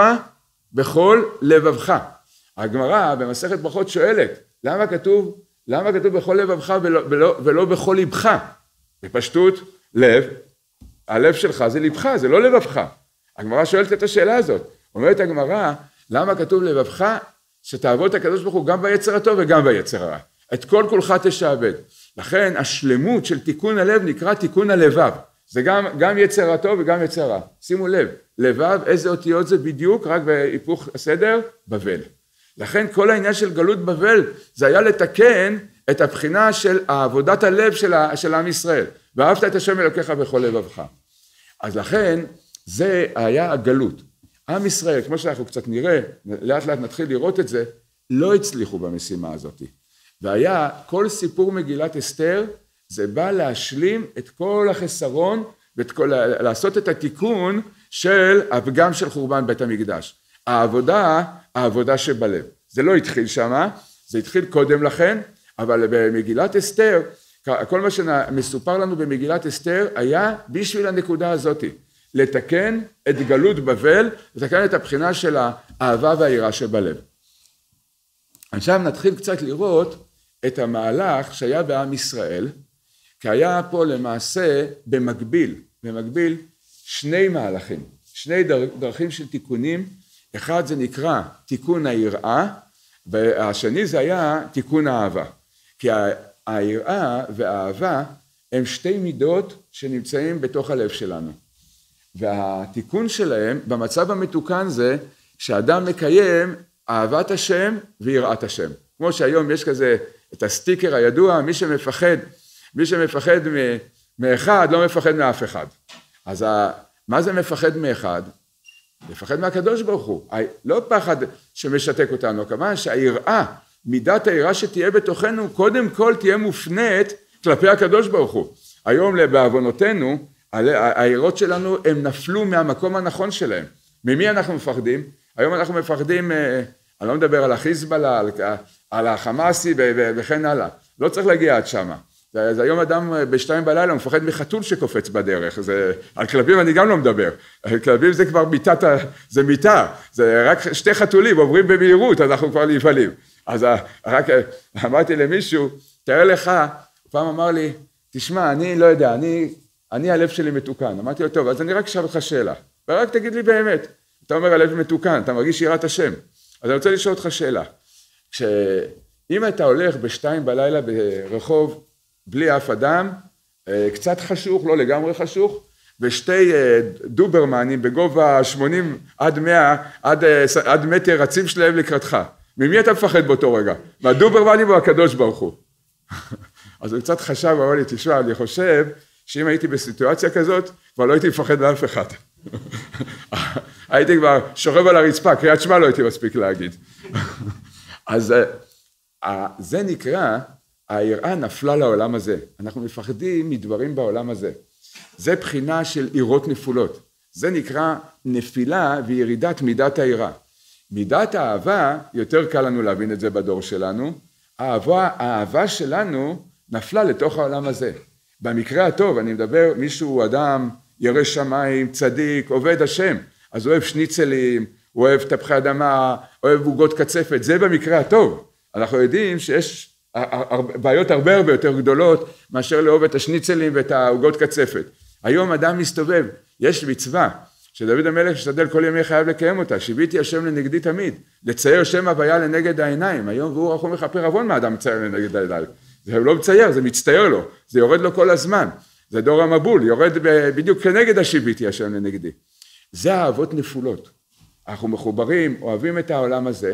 בכל לבבך. הגמרא במסכת ברכות שואלת, למה כתוב, למה כתוב בכל לבבך ולא, ולא, ולא בכל לבך? בפשטות, לב, הלב שלך זה לבך, זה לא לבבך. הגמרא שואלת את השאלה הזאת. אומרת הגמרא, למה כתוב לבבך? שתעבוד את הקדוש ברוך הוא גם ביצר הטוב וגם ביצר הרע. את כל כולך תשעבד. לכן השלמות של תיקון הלב נקרא תיקון הלבב. זה גם, גם יצר הטוב וגם יצר הרע. שימו לב, לבב, איזה אותיות זה בדיוק? רק בהיפוך הסדר, בבל. לכן כל העניין של גלות בבל, זה היה לתקן את הבחינה של עבודת הלב של, של עם ישראל. ואהבת את השם אלוקיך בכל לבבך. אז לכן, זה היה הגלות. עם ישראל, כמו שאנחנו קצת נראה, לאט לאט נתחיל לראות את זה, לא הצליחו במשימה הזאת. והיה, כל סיפור מגילת אסתר, זה בא להשלים את כל החסרון, ואת כל, לעשות את התיקון של הפגם של חורבן בית המקדש. העבודה, העבודה שבלב. זה לא התחיל שמה, זה התחיל קודם לכן, אבל במגילת אסתר, כל מה שמסופר לנו במגילת אסתר, היה בשביל הנקודה הזאת. לתקן את גלות בבל, לתקן את הבחינה של האהבה והיראה שבלב. עכשיו נתחיל קצת לראות את המהלך שהיה בעם ישראל, כי היה פה למעשה במקביל, במקביל שני מהלכים, שני דרכים של תיקונים, אחד זה נקרא תיקון היראה, והשני זה היה תיקון האהבה, כי היראה והאהבה הם שתי מידות שנמצאים בתוך הלב שלנו. והתיקון שלהם במצב המתוקן זה שאדם מקיים אהבת השם ויראת השם. כמו שהיום יש כזה את הסטיקר הידוע, מי שמפחד, מי שמפחד מאחד לא מפחד מאף אחד. אז מה זה מפחד מאחד? מפחד מהקדוש ברוך הוא. לא פחד שמשתק אותנו, כמובן שהיראה, מידת היראה שתהיה בתוכנו, קודם כל תהיה מופנית כלפי הקדוש ברוך הוא. היום בעוונותינו, היראות שלנו הם נפלו מהמקום הנכון שלהם. ממי אנחנו מפחדים? היום אנחנו מפחדים, אני לא מדבר על החיזבאללה, על, על החמאסי וכן הלאה. לא צריך להגיע עד שמה. אז היום אדם בשתיים בלילה מפחד מחתול שקופץ בדרך. זה, על כלבים אני גם לא מדבר. כלבים זה כבר מיטת, זה מיטה. זה רק שתי חתולים עוברים במהירות, אנחנו כבר נבהלים. אז רק אמרתי למישהו, תאר לך, פעם אמר לי, תשמע, אני לא יודע, אני... אני הלב שלי מתוקן. אמרתי לו, טוב, אז אני רק אשאל אותך שאלה. ורק תגיד לי באמת. אתה אומר הלב מתוקן, אתה מרגיש יראת השם. אז אני רוצה לשאול אותך שאלה. אם אתה הולך בשתיים בלילה ברחוב, בלי אף אדם, קצת חשוך, לא לגמרי חשוך, ושתי דוברמנים בגובה שמונים עד מאה, עד, עד מטר רצים שלהם לקראתך. ממי אתה מפחד באותו רגע? מהדוברמנים או הקדוש ברוך הוא? אז הוא קצת חשב, אמר לי, תשמע, אני חושב, שאם הייתי בסיטואציה כזאת, כבר לא הייתי מפחד מאף אחד. הייתי כבר שוכב על הרצפה, קריאת שמע לא הייתי מספיק להגיד. אז זה נקרא, היראה נפלה לעולם הזה. אנחנו מפחדים מדברים בעולם הזה. זה בחינה של יראות נפולות. זה נקרא נפילה וירידת מידת היראה. מידת האהבה, יותר קל לנו להבין את זה בדור שלנו, האהבה, האהבה שלנו נפלה לתוך העולם הזה. במקרה הטוב, אני מדבר, מישהו אדם, ירא שמיים, צדיק, עובד השם, אז הוא אוהב שניצלים, הוא אוהב תפוחי אדמה, אוהב עוגות קצפת, זה במקרה הטוב. אנחנו יודעים שיש בעיות הרבה הרבה יותר גדולות, מאשר לאהוב את השניצלים ואת העוגות קצפת. היום אדם מסתובב, יש מצווה, שדוד המלך השתדל כל ימי חייב לקיים אותה, שיביתי השם לנגדי תמיד, לצייר שם הוויה לנגד העיניים, היום והוא רחום מכפר עוון מה אדם מצייר לנגד העיניים. זה לא מצייר, זה מצטייר לו, זה יורד לו כל הזמן, זה דור המבול, יורד בדיוק כנגד השיביתי השם לנגדי. זה אהבות נפולות, אנחנו מחוברים, אוהבים את העולם הזה,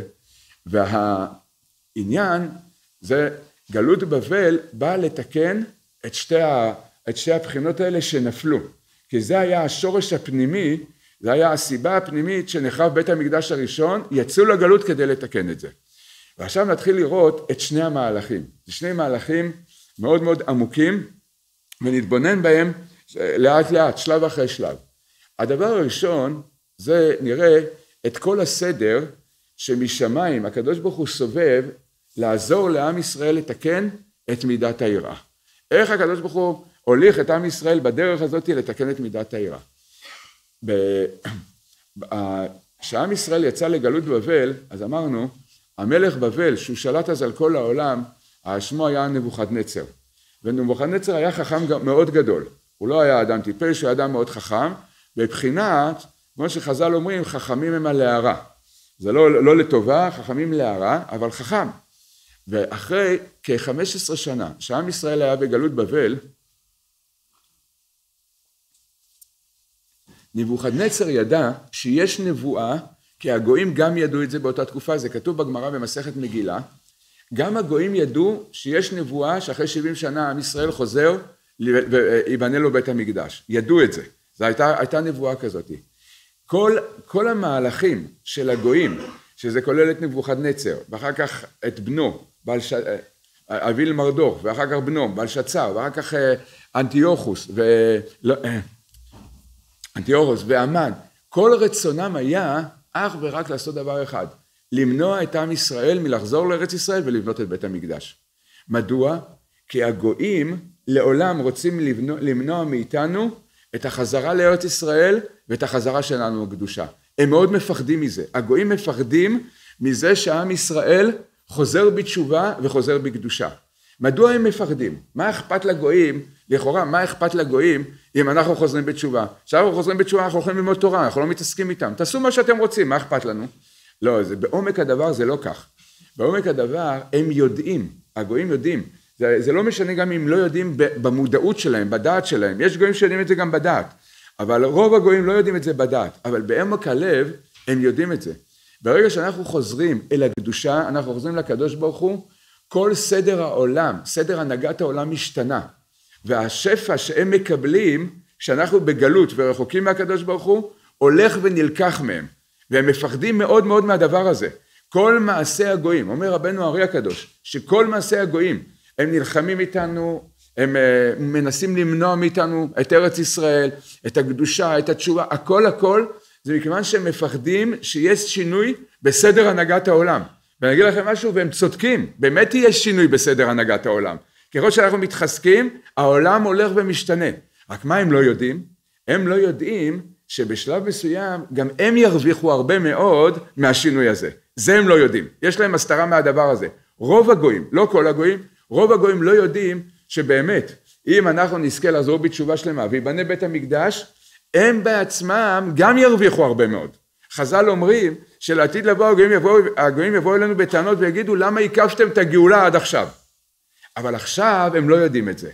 והעניין זה גלות בבל בא לתקן את שתי, ה, את שתי הבחינות האלה שנפלו, כי זה היה השורש הפנימי, זה היה הסיבה הפנימית שנחרב בית המקדש הראשון, יצאו לגלות כדי לתקן את זה. ועכשיו נתחיל לראות את שני המהלכים, זה שני מהלכים מאוד מאוד עמוקים, ונתבונן בהם לאט לאט, שלב אחרי שלב. הדבר הראשון זה נראה את כל הסדר שמשמיים הקדוש ברוך הוא סובב לעזור לעם ישראל לתקן את מידת היראה. איך הקדוש ברוך הוא הוליך את עם ישראל בדרך הזאת לתקן את מידת היראה. כשעם ישראל יצא לגלות בבל, אז אמרנו, המלך בבל שהוא שלט אז על כל העולם, שמו היה נבוכדנצר. ונבוכדנצר היה חכם מאוד גדול. הוא לא היה אדם טיפש, הוא היה אדם מאוד חכם, בבחינת, כמו שחז"ל אומרים, חכמים הם הלהרה. זה לא, לא לטובה, חכמים להרה, אבל חכם. ואחרי כ-חמש עשרה שנה, שעם ישראל היה בגלות בבל, נבוכדנצר ידע שיש נבואה, כי הגויים גם ידעו את זה באותה תקופה, זה כתוב בגמרא במסכת מגילה, גם הגויים ידעו שיש נבואה שאחרי שבעים שנה עם ישראל חוזר ויבנה לו בית המקדש, ידעו את זה, זו הייתה, הייתה נבואה כזאת. כל, כל המהלכים של הגויים, שזה כולל את נבוכדנצר, ואחר כך את בנו, בעל ש... אביל מרדוך, ואחר כך בנו, בעל שצר, ואחר כך אנטיוכוס, ו... אנטיוכוס ואמן, כל רצונם היה אך ורק לעשות דבר אחד, למנוע את עם ישראל מלחזור לארץ ישראל ולבנות את בית המקדש. מדוע? כי הגויים לעולם רוצים למנוע, למנוע מאיתנו את החזרה לארץ ישראל ואת החזרה שלנו לקדושה. הם מאוד מפחדים מזה. הגויים מפחדים מזה שהעם ישראל חוזר בתשובה וחוזר בקדושה. מדוע הם מפחדים? מה אכפת לגויים? לכאורה, מה אכפת לגויים אם אנחנו חוזרים בתשובה? כשאנחנו חוזרים בתשובה, אנחנו הולכים ללמוד תורה, אנחנו לא מתעסקים איתם. תעשו מה שאתם רוצים, מה אכפת לנו? לא, זה, בעומק הדבר זה לא כך. בעומק הדבר הם יודעים, הגויים יודעים. זה, זה לא משנה גם אם לא יודעים במודעות שלהם, בדעת שלהם. יש גויים שיודעים את זה גם בדעת. אבל רוב הגויים לא יודעים את זה בדעת. אבל בעמק הלב הם יודעים את זה. ברגע שאנחנו חוזרים אל הקדושה, אנחנו חוזרים לקדוש ברוך הוא, כל סדר העולם, סדר הנהגת העולם משתנה. והשפע שהם מקבלים, כשאנחנו בגלות ורחוקים מהקדוש ברוך הוא, הולך ונלקח מהם. והם מפחדים מאוד מאוד מהדבר הזה. כל מעשי הגויים, אומר רבנו הארי הקדוש, שכל מעשי הגויים, הם נלחמים איתנו, הם מנסים למנוע מאיתנו את ארץ ישראל, את הקדושה, את התשובה, הכל הכל, זה מכיוון שהם מפחדים שיש שינוי בסדר הנהגת העולם. ואני אגיד לכם משהו, והם צודקים, באמת יש שינוי בסדר הנהגת העולם. ככל שאנחנו מתחזקים, העולם הולך ומשתנה. רק מה הם לא יודעים? הם לא יודעים שבשלב מסוים גם הם ירוויחו הרבה מאוד מהשינוי הזה. זה הם לא יודעים. יש להם הסתרה מהדבר הזה. רוב הגויים, לא כל הגויים, רוב הגויים לא יודעים שבאמת, אם אנחנו נזכה לחזור בתשובה שלמה ויבנה בית המקדש, הם בעצמם גם ירוויחו הרבה מאוד. חז"ל אומרים שלעתיד לבוא הגויים יבואו, הגויים יבואו אלינו בטענות ויגידו למה עיכבתם את הגאולה עד עכשיו. אבל עכשיו הם לא יודעים את זה.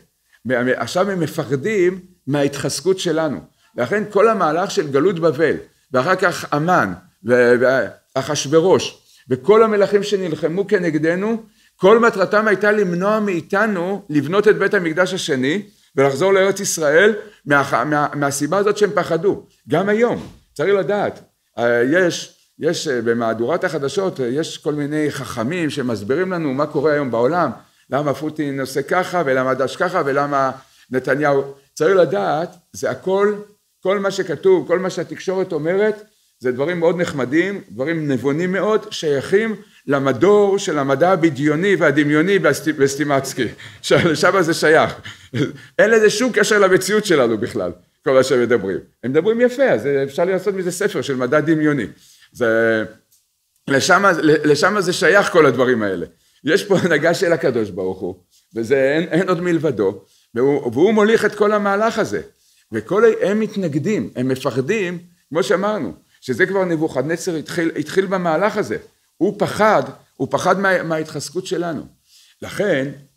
עכשיו הם מפחדים מההתחזקות שלנו. לכן כל המהלך של גלות בבל, ואחר כך אמן, ואחשוורוש, וכל המלכים שנלחמו כנגדנו, כל מטרתם הייתה למנוע מאיתנו לבנות את בית המקדש השני, ולחזור לארץ ישראל, מה, מה, מהסיבה הזאת שהם פחדו. גם היום, צריך לדעת, יש, יש במהדורת החדשות, יש כל מיני חכמים שמסבירים לנו מה קורה היום בעולם, למה פוטין עושה ככה, ולמה דש ככה, ולמה נתניהו, צריך לדעת, זה הכל, כל מה שכתוב, כל מה שהתקשורת אומרת, זה דברים מאוד נחמדים, דברים נבונים מאוד, שייכים למדור של המדע הבדיוני והדמיוני בסטימצקי, שם זה שייך. אין לזה שום קשר למציאות שלנו בכלל, כל מה שהם מדברים. הם מדברים יפה, אז אפשר לעשות מזה ספר של מדע דמיוני. זה, לשם, לשם זה שייך כל הדברים האלה. יש פה הנהגה של הקדוש ברוך הוא, וזה אין, אין עוד מלבדו, והוא, והוא מוליך את כל המהלך הזה. וכל הם מתנגדים, הם מפחדים, כמו שאמרנו, שזה כבר נבוכדנצר התחיל, התחיל במהלך הזה. הוא פחד, הוא פחד מה, מההתחזקות שלנו. לכן,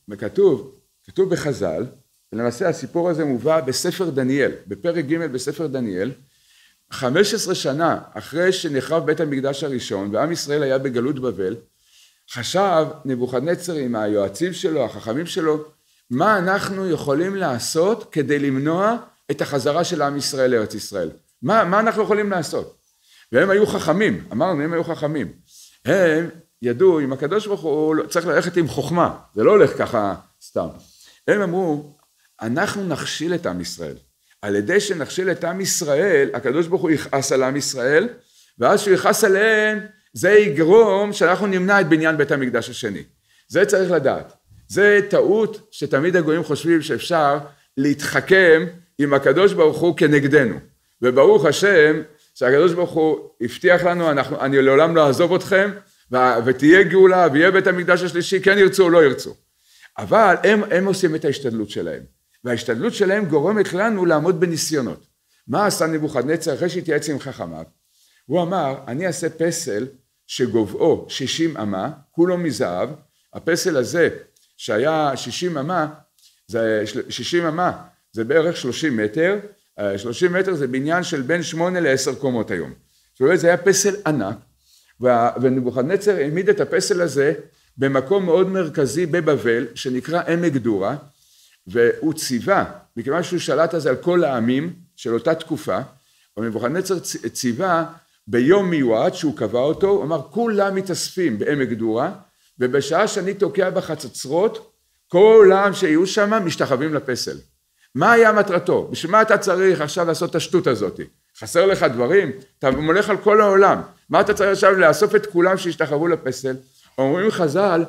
כתוב, כתוב בחז"ל, ולמעשה הסיפור הזה מובא בספר דניאל, בפרק ג' בספר דניאל, חמש עשרה שנה אחרי שנחרב בית המקדש הראשון, ועם ישראל היה בגלות בבל, חשב נבוכדנצר עם היועצים שלו, החכמים שלו, מה אנחנו יכולים לעשות כדי למנוע את החזרה של עם ישראל לארץ ישראל? מה, מה אנחנו יכולים לעשות? והם היו חכמים, אמרנו, הם היו חכמים. הם ידעו, עם הקדוש ברוך הוא צריך ללכת עם חוכמה, זה לא הולך ככה סתם. הם אמרו, אנחנו נכשיל את עם ישראל. על ידי שנכשיל את עם ישראל, הקדוש ברוך הוא יכעס על עם ישראל, ואז שהוא יכעס עליהם, זה יגרום שאנחנו נמנע את בניין בית המקדש השני. זה צריך לדעת. זה טעות שתמיד הגויים חושבים שאפשר להתחכם עם הקדוש ברוך הוא כנגדנו. וברוך השם שהקדוש ברוך הוא הבטיח לנו, אנחנו, אני לעולם לא אעזוב אתכם, ותהיה גאולה ויהיה בית המקדש השלישי, כן ירצו או לא ירצו. אבל הם, הם עושים את ההשתדלות שלהם. וההשתדלות שלהם גורמת לנו לעמוד בניסיונות. מה עשה נבוכדנצר אחרי שהתייעץ עם חכמיו? הוא אמר, אני אעשה פסל שגובהו שישים אמה, כולו מזהב. הפסל הזה שהיה שישים אמה, זה שישים אמה, זה בערך שלושים מטר, שלושים מטר זה בניין של בין שמונה לעשר קומות היום. זאת אומרת, זה היה פסל ענק, ונבוכדנצר העמיד את הפסל הזה במקום מאוד מרכזי בבבל, שנקרא עמק דורה, והוא ציווה, מכיוון שהוא שלט אז על כל העמים של אותה תקופה, ונבוכדנצר ציווה ביום מיועד שהוא קבע אותו, הוא אמר, כולם מתאספים בעמק דורה, ובשעה שאני תוקע בחצוצרות, כל העם שיהיו שם משתחווים לפסל. מה היה מטרתו? בשביל מה אתה צריך עכשיו לעשות את השטות הזאת? חסר לך דברים? אתה מולך על כל העולם. מה אתה צריך עכשיו לאסוף את כולם שישתחוו לפסל? אומרים חז"ל,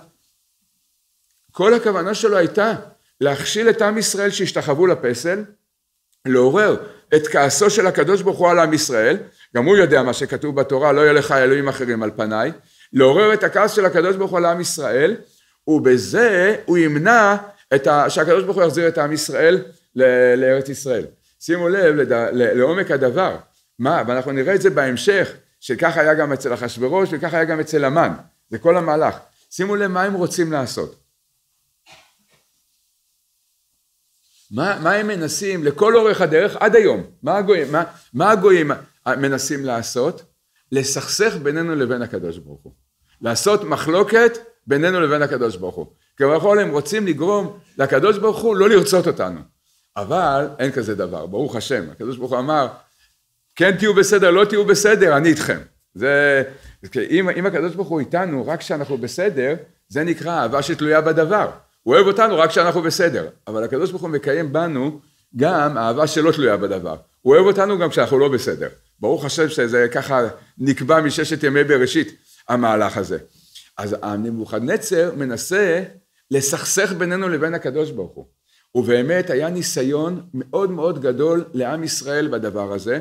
כל הכוונה שלו הייתה להכשיל את עם ישראל שישתחוו לפסל, לעורר את כעסו של הקדוש ברוך הוא על עם ישראל, גם הוא יודע מה שכתוב בתורה, לא יהיה לך אלוהים אחרים על פניי, לעורר את הכעס של הקדוש ברוך הוא על עם ישראל, ובזה הוא ימנע את ה... שהקדוש ברוך הוא יחזיר את עם ישראל לארץ ישראל. שימו לב לד... לעומק הדבר, מה? ואנחנו נראה את זה בהמשך, שכך היה גם אצל אחשוורוש וכך היה גם אצל המן, זה כל המהלך. שימו לב מה הם רוצים לעשות. מה, מה הם מנסים לכל אורך הדרך עד היום? מה הגויים, מה, מה הגויים מנסים לעשות? לסכסך בינינו לבין הקדוש ברוך הוא. לעשות מחלוקת בינינו לבין הקדוש ברוך הוא. כביכול הם רוצים לגרום לקדוש ברוך הוא לא לרצות אותנו. אבל אין כזה דבר, ברוך השם. הקדוש ברוך הוא אמר, כן תהיו בסדר, לא תהיו בסדר, אני איתכם. זה, אם, אם הקדוש ברוך הוא איתנו רק כשאנחנו בסדר, זה נקרא אהבה שתלויה בדבר. הוא אוהב אותנו רק כשאנחנו בסדר. אבל הקדוש ברוך הוא מקיים בנו גם אהבה שלא תלויה בדבר. הוא אוהב אותנו גם כשאנחנו לא בסדר. ברוך השם שזה ככה נקבע מששת ימי בראשית המהלך הזה. אז נבוכדנצר מנסה לסכסך בינינו לבין הקדוש ברוך הוא. ובאמת היה ניסיון מאוד מאוד גדול לעם ישראל בדבר הזה.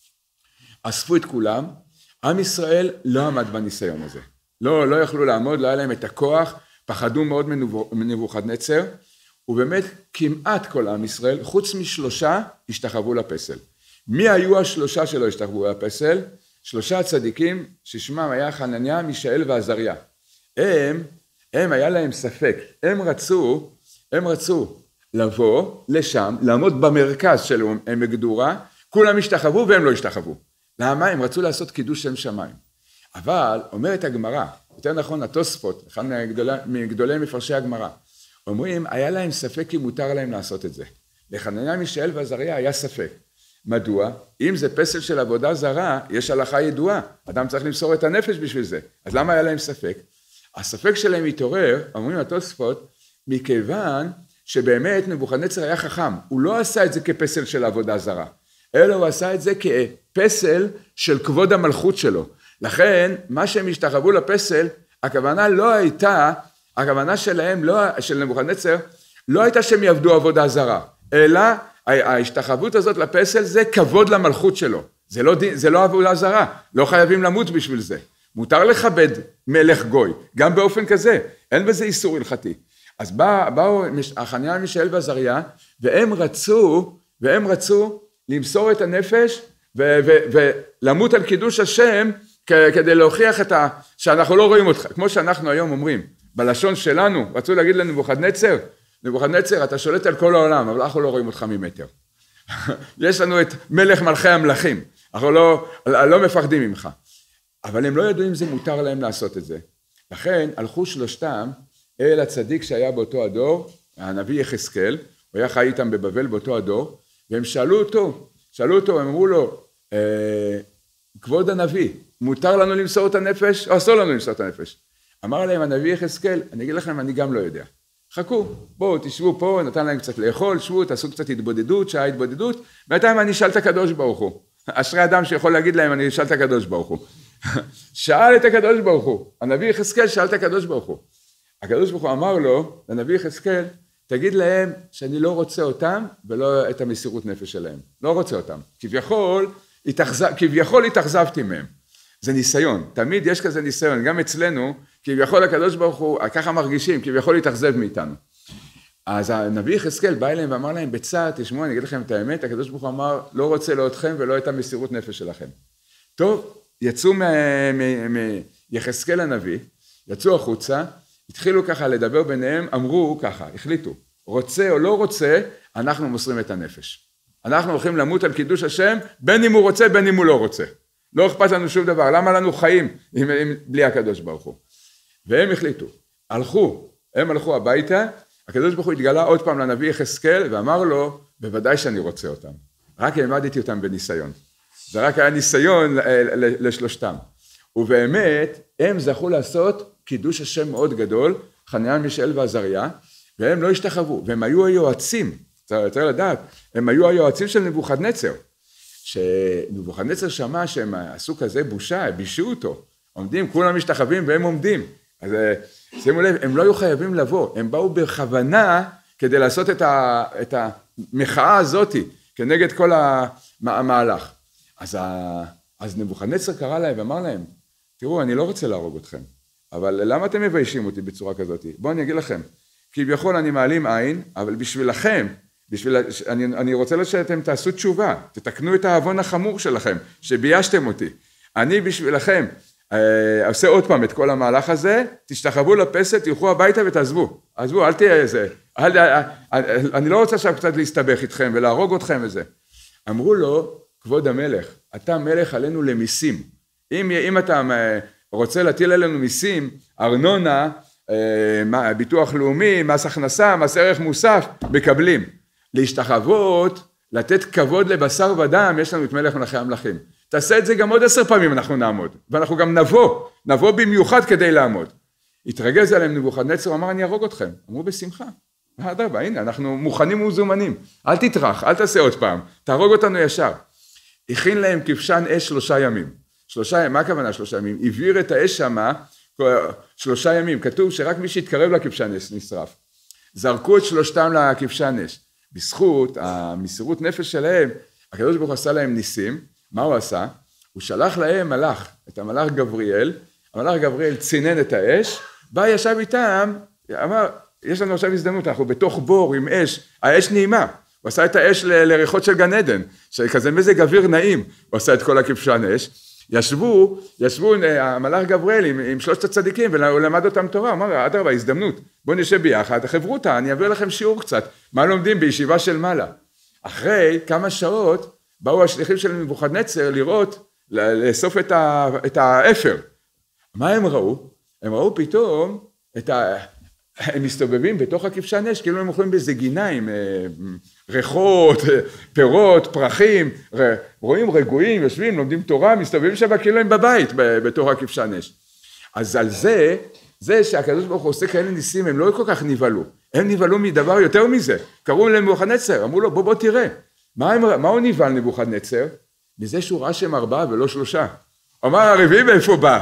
אספו את כולם, עם ישראל לא עמד בניסיון הזה. לא, לא יכלו לעמוד, לא היה להם את הכוח, פחדו מאוד מנבוכדנצר, ובאמת כמעט כל עם ישראל, חוץ משלושה, השתחוו לפסל. מי היו השלושה שלא השתחוו לפסל? שלושה צדיקים ששמם היה חנניה, מישאל ועזריה. הם, הם היה להם ספק, הם רצו, הם רצו לבוא לשם, לעמוד במרכז של עמק דורה, כולם השתחוו והם לא השתחוו. למה? הם רצו לעשות קידוש שם שמיים. אבל אומרת הגמרא, יותר נכון התוספות, אחד מגדולי, מגדולי מפרשי הגמרא, אומרים, היה להם ספק אם מותר להם לעשות את זה. לחנניה, מישאל ועזריה היה ספק. מדוע? אם זה פסל של עבודה זרה, יש הלכה ידועה. אדם צריך למסור את הנפש בשביל זה. אז למה היה להם ספק? הספק שלהם התעורר, אומרים התוספות, מכיוון שבאמת נבוכדנצר היה חכם. הוא לא עשה את זה כפסל של עבודה זרה, אלא הוא עשה את זה כפסל של כבוד המלכות שלו. לכן, מה שהם השתחוו לפסל, הכוונה לא הייתה, הכוונה שלהם, לא, של נבוכדנצר, לא הייתה שהם יעבדו עבודה זרה, אלא ההשתחוות הזאת לפסל זה כבוד למלכות שלו. זה לא, זה לא עבודה זרה, לא חייבים למות בשביל זה. מותר לכבד מלך גוי, גם באופן כזה, אין בזה איסור הלכתי. אז בא, באו חנניה, מישאל ועזריה, והם רצו, והם רצו למסור את הנפש, ו, ו, ולמות על קידוש השם, כדי להוכיח את ה, שאנחנו לא רואים אותך, כמו שאנחנו היום אומרים, בלשון שלנו, רצו להגיד לנבוכדנצר, נבוכדנצר, אתה שולט על כל העולם, אבל אנחנו לא רואים אותך ממטר. יש לנו את מלך מלכי המלכים, אנחנו לא, לא מפחדים ממך. אבל הם לא ידעו אם זה מותר להם לעשות את זה. לכן הלכו שלושתם אל הצדיק שהיה באותו הדור, הנביא יחזקאל, הוא היה חי איתם בבבל באותו הדור, והם שאלו אותו, שאלו אותו, הם אמרו לו, כבוד הנביא, מותר לנו למסור את הנפש, או אסור לנו למסור את הנפש? אמר להם הנביא יחזקאל, אני אגיד לכם, אני גם לא יודע. חכו, בואו, תשבו פה, נתן להם קצת לאכול, שבו, תעשו קצת התבודדות, שעה התבודדות, בינתיים אני אשאל את הקדוש ברוך הוא. אשרי אדם שיכול להגיד להם, אני אשאל את הקדוש ברוך הוא. שאל את הקדוש ברוך הוא, הנביא יחזקאל שאל את הקדוש ברוך הוא. הקדוש ברוך הוא אמר לו, לנביא יחזקאל, תגיד להם שאני לא רוצה אותם, ולא את המסירות נפש שלהם. לא רוצה אותם. כביכול, התאכזב, כביכול התאכזבתי מהם. זה ניסיון, תמיד יש כזה ניסיון, גם אצלנו, כביכול הקדוש ברוך הוא, ככה מרגישים, כביכול התאכזב מאיתנו. אז הנביא יחזקאל בא אליהם ואמר להם, בצד, תשמעו, אני אגיד לכם את האמת, הקדוש ברוך הוא אמר, לא רוצה לא אתכם ולא את המסירות נפש שלכם. טוב, יצאו מיחזקאל הנביא, יצאו החוצה, התחילו ככה לדבר ביניהם, אמרו ככה, החליטו, רוצה או לא רוצה, אנחנו מוסרים את הנפש. אנחנו הולכים למות על קידוש השם, בין אם הוא רוצה, בין אם הוא לא רוצה. לא אכפת לנו שום דבר, למה לנו חיים אם, אם, בלי הקדוש ברוך הוא? והם החליטו, הלכו, הם הלכו הביתה, הקדוש ברוך הוא התגלה עוד פעם לנביא יחזקאל, ואמר לו, בוודאי שאני רוצה אותם, רק העמדתי אותם בניסיון. זה רק היה ניסיון לשלושתם. ובאמת, הם זכו לעשות קידוש השם מאוד גדול, חנן, מישאל ועזריה, והם לא השתחוו, והם היו היועצים, צריך לדעת, הם היו היועצים של נבוכדנצר, שנבוכדנצר שמע שהם עשו כזה בושה, בישו אותו, עומדים, כולם משתחווים והם עומדים, אז שימו לב, הם לא היו חייבים לבוא, הם באו בכוונה כדי לעשות את, ה, את המחאה הזאת, כנגד כל המהלך. אז, ה, אז נבוכדנצר קרא להם ואמר להם, תראו, אני לא רוצה להרוג אתכם, אבל למה אתם מביישים אותי בצורה כזאת? בואו אני אגיד לכם, כביכול אני מעלים עין, אבל בשבילכם, בשביל, אני, אני רוצה שאתם תעשו תשובה, תתקנו את העוון החמור שלכם, שביישתם אותי. אני בשבילכם, אה, עושה עוד פעם את כל המהלך הזה, תשתחוו לפסת, תלכו הביתה ותעזבו. עזבו, אל תהיה איזה, אל, אל, אל, אני לא רוצה עכשיו קצת להסתבך איתכם ולהרוג אתכם וזה. אמרו לו, כבוד המלך, אתה מלך עלינו למיסים. אם, אם אתה רוצה להטיל עלינו מיסים, ארנונה, אה, ביטוח לאומי, מס הכנסה, מס ערך מוסף, מקבלים. להשתחוות, לתת כבוד לבשר ודם, יש לנו את מלך מלכי המלכים. תעשה את זה גם עוד עשר פעמים אנחנו נעמוד, ואנחנו גם נבוא, נבוא במיוחד כדי לעמוד. התרגז עליהם נבוכדנצר, אמר אני ארוג אתכם, אמרו בשמחה. אדרבה, הנה, אנחנו מוכנים ומזומנים, אל תטרח, אל תעשה עוד פעם, תהרוג אותנו ישר. הכין להם כבשן אש שלושה ימים, שלושה, מה הכוונה שלושה ימים? הבעיר את האש שמה, שלושה ימים, כתוב שרק מי שהתקרב לכבשן אש נשרף. זרקו את שלושתם לכבשן אש. בזכות המסירות נפש שלהם, הקדוש ברוך הוא עשה להם ניסים. מה הוא עשה? הוא שלח להם מלאך, את המלאך גבריאל, המלאך גבריאל צינן את האש, בא ישב איתם, אמר, יש לנו עכשיו הזדמנות, אנחנו בתוך בור עם אש, האש נעימה, הוא עשה את האש ל- לריחות של גן עדן, שכזה מזג אוויר נעים, הוא עשה את כל הכבשן אש, ישבו, ישבו המלאך גבריאל עם, עם שלושת הצדיקים, והוא למד אותם תורה, אמר, אדרבה, הזדמנות, בואו נשב ביחד, חברותה, אני אעביר לכם שיעור קצת, מה לומדים בישיבה של מעלה. אחרי כמה שעות, באו השליחים של נבוכדנצר לראות, לאסוף את, ה, את האפר. מה הם ראו? הם ראו פתאום, את ה, הם מסתובבים בתוך הכבשן אש, כאילו הם אוכלים באיזה גיניים, ריחות, פירות, פרחים, רואים רגועים, יושבים, לומדים תורה, מסתובבים שם כאילו הם בבית, בתוך הכבשן אש. אז על זה, זה שהקדוש ברוך הוא עושה כאלה ניסים, הם לא כל כך נבהלו, הם נבהלו מדבר יותר מזה, קראו להם נבוכדנצר, אמרו לו בוא בוא תראה, מה, הם, מה הוא נבהל נבוכדנצר? מזה שהוא ראה שהם ארבעה ולא שלושה. אמר הרביעי מאיפה בא?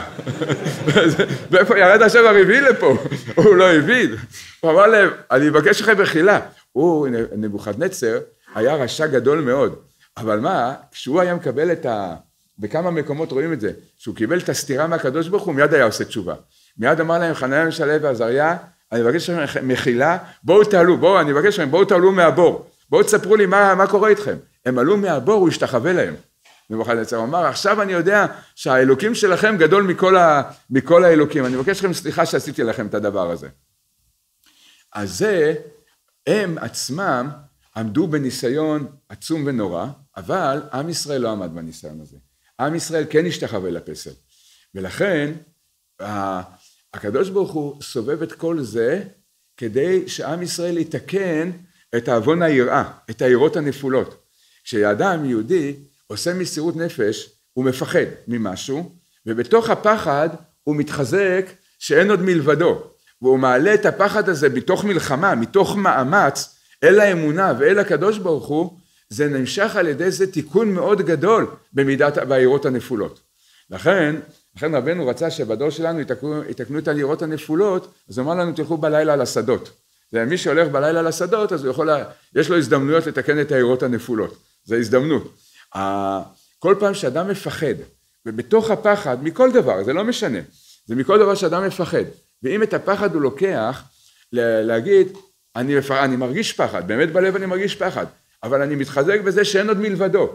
ואיפה ירד עכשיו הרביעי לפה? הוא לא הבין. הוא אמר להם, אני אבקש לכם בחילה. הוא, נבוכדנצר, היה רשע גדול מאוד. אבל מה, כשהוא היה מקבל את ה... בכמה מקומות רואים את זה, שהוא קיבל את הסתירה מהקדוש ברוך הוא, מיד היה עושה תשובה. מיד אמר להם, חנניה מישאל ועזריה, אני אבקש לכם מחילה, בואו תעלו, בואו, אני אבקש לכם, בואו תעלו מהבור. בואו תספרו לי מה, מה קורה איתכם. הם עלו מהבור, הוא השתחווה להם. נבוכדנצר, הוא אמר, עכשיו אני יודע שהאלוקים שלכם גדול מכל, ה, מכל האלוקים, אני מבקש לכם סליחה שעשיתי לכם את הדבר הזה. אז זה, הם עצמם עמדו בניסיון עצום ונורא, אבל עם ישראל לא עמד בניסיון הזה. עם ישראל כן השתחווה לפסל, ולכן הקדוש ברוך הוא סובב את כל זה, כדי שעם ישראל יתקן את העוון היראה, את היראות הנפולות. כשאדם יהודי עושה מסירות נפש, הוא מפחד ממשהו, ובתוך הפחד הוא מתחזק שאין עוד מלבדו, והוא מעלה את הפחד הזה מתוך מלחמה, מתוך מאמץ, אל האמונה ואל הקדוש ברוך הוא, זה נמשך על ידי זה תיקון מאוד גדול במידת היראות הנפולות. לכן, לכן רבנו רצה שבדור שלנו יתקנו, יתקנו את היראות הנפולות, אז הוא אמר לנו תלכו בלילה על השדות. ומי שהולך בלילה על השדות, אז הוא יכול, יש לו הזדמנויות לתקן את היראות הנפולות. זו הזדמנות. כל פעם שאדם מפחד, ובתוך הפחד, מכל דבר, זה לא משנה, זה מכל דבר שאדם מפחד, ואם את הפחד הוא לוקח, להגיד, אני, מפחד, אני מרגיש פחד, באמת בלב אני מרגיש פחד, אבל אני מתחזק בזה שאין עוד מלבדו,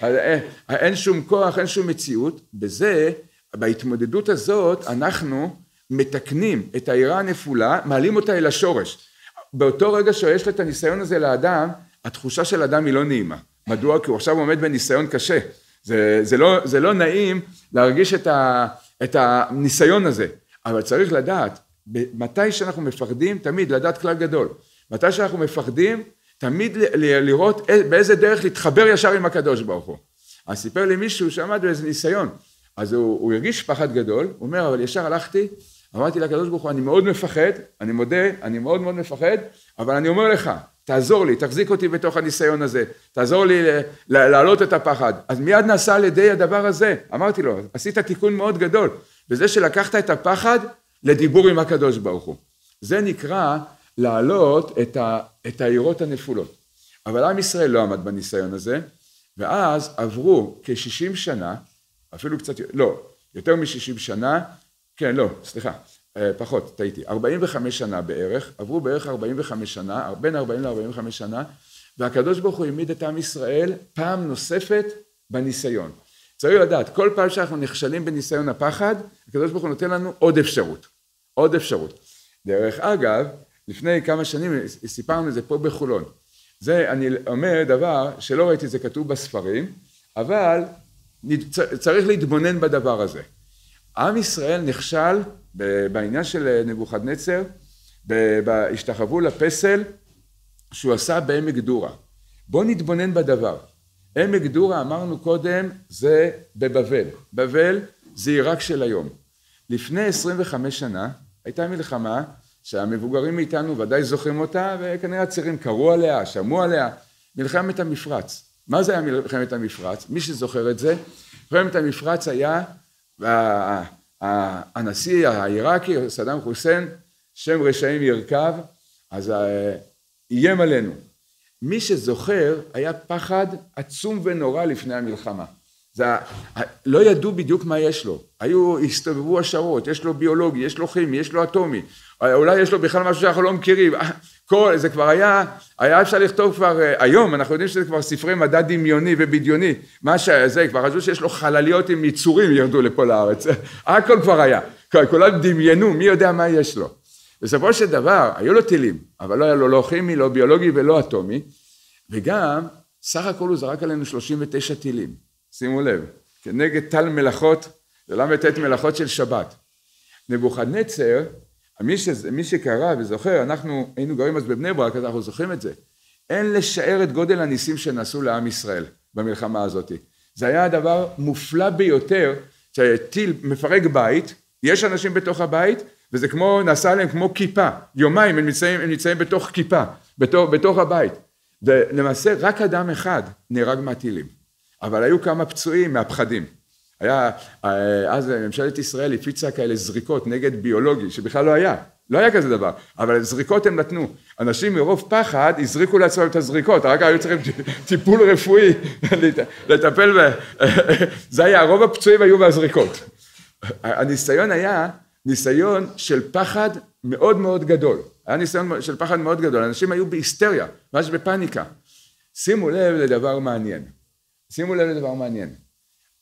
אין שום כוח, אין שום מציאות, בזה, בהתמודדות הזאת, אנחנו מתקנים את היראה הנפולה, מעלים אותה אל השורש. באותו רגע שיש את הניסיון הזה לאדם, התחושה של אדם היא לא נעימה. מדוע? כי הוא עכשיו עומד בניסיון קשה. זה, זה, לא, זה לא נעים להרגיש את, ה, את הניסיון הזה, אבל צריך לדעת, מתי שאנחנו מפחדים, תמיד לדעת כלל גדול. מתי שאנחנו מפחדים, תמיד ל, ל, לראות באיזה דרך להתחבר ישר עם הקדוש ברוך הוא. אז סיפר לי מישהו שעמד באיזה ניסיון, אז הוא, הוא הרגיש פחד גדול, הוא אומר, אבל ישר הלכתי, אמרתי לקדוש ברוך הוא, אני מאוד מפחד, אני מודה, אני מאוד מאוד מפחד, אבל אני אומר לך, תעזור לי, תחזיק אותי בתוך הניסיון הזה, תעזור לי להעלות את הפחד. אז מיד נעשה על ידי הדבר הזה, אמרתי לו, עשית תיקון מאוד גדול, וזה שלקחת את הפחד לדיבור עם הקדוש ברוך הוא. זה נקרא להעלות את, ה, את היראות הנפולות. אבל עם ישראל לא עמד בניסיון הזה, ואז עברו כ-שישים שנה, אפילו קצת, לא, יותר מ-שישים שנה, כן, לא, סליחה, פחות, טעיתי, ארבעים וחמש שנה בערך, עברו בערך ארבעים וחמש שנה, בין ארבעים ל-ארבעים וחמש שנה, והקדוש ברוך הוא העמיד את עם ישראל פעם נוספת בניסיון. צריך לדעת, כל פעם שאנחנו נכשלים בניסיון הפחד, הקדוש ברוך הוא נותן לנו עוד אפשרות, עוד אפשרות. דרך אגב, לפני כמה שנים סיפרנו את זה פה בחולון. זה, אני אומר דבר שלא ראיתי זה כתוב בספרים, אבל צריך להתבונן בדבר הזה. עם ישראל נכשל בעניין של נבוכדנצר, בהשתחוו לפסל שהוא עשה בעמק דורה. בואו נתבונן בדבר. עמק דורה, אמרנו קודם, זה בבבל. בבל זה עיראק של היום. לפני עשרים וחמש שנה הייתה מלחמה שהמבוגרים מאיתנו ודאי זוכרים אותה, וכנראה הצעירים קראו עליה, שמעו עליה, מלחמת המפרץ. מה זה היה מלחמת המפרץ? מי שזוכר את זה, מלחמת המפרץ היה הנשיא העיראקי, סדאם חוסיין, שם רשעים ירכב, אז איים עלינו. מי שזוכר היה פחד עצום ונורא לפני המלחמה. זה, לא ידעו בדיוק מה יש לו. היו, הסתובבו השערות, יש לו ביולוגי, יש לו כימי, יש לו אטומי, אולי יש לו בכלל משהו שאנחנו לא מכירים. כל, זה כבר היה, היה אפשר לכתוב כבר, היום אנחנו יודעים שזה כבר ספרי מדע דמיוני ובדיוני, מה שזה, כבר חשבו שיש לו חלליות עם יצורים ירדו לפה לארץ, הכל כבר היה, כולם דמיינו, מי יודע מה יש לו. בסופו של דבר, היו לו טילים, אבל לא היה לו לא כימי, לא ביולוגי ולא אטומי, וגם, סך הכל הוא זרק עלינו שלושים ותשע טילים, שימו לב, כנגד טל מלאכות, זה למה לתת מלאכות של שבת. נבוכדנצר, מי, ש... מי שקרא וזוכר, אנחנו היינו גרים אז בבני ברק, אז אנחנו זוכרים את זה, אין לשער את גודל הניסים שנעשו לעם ישראל במלחמה הזאת. זה היה הדבר מופלא ביותר, שטיל מפרק בית, יש אנשים בתוך הבית, וזה כמו, נעשה עליהם כמו כיפה, יומיים הם נמצאים, הם נמצאים בתוך כיפה, בתוך, בתוך הבית, ולמעשה רק אדם אחד נהרג מהטילים, אבל היו כמה פצועים מהפחדים. היה, אז ממשלת ישראל הפיצה כאלה זריקות נגד ביולוגי, שבכלל לא היה, לא היה כזה דבר, אבל זריקות הם נתנו. אנשים מרוב פחד הזריקו לעצמם את הזריקות, רק היו צריכים טיפול רפואי, לטפל ב... זה היה, רוב הפצועים היו מהזריקות. הניסיון היה ניסיון של פחד מאוד מאוד גדול. היה ניסיון של פחד מאוד גדול, אנשים היו בהיסטריה, ממש בפניקה. שימו לב לדבר מעניין. שימו לב לדבר מעניין.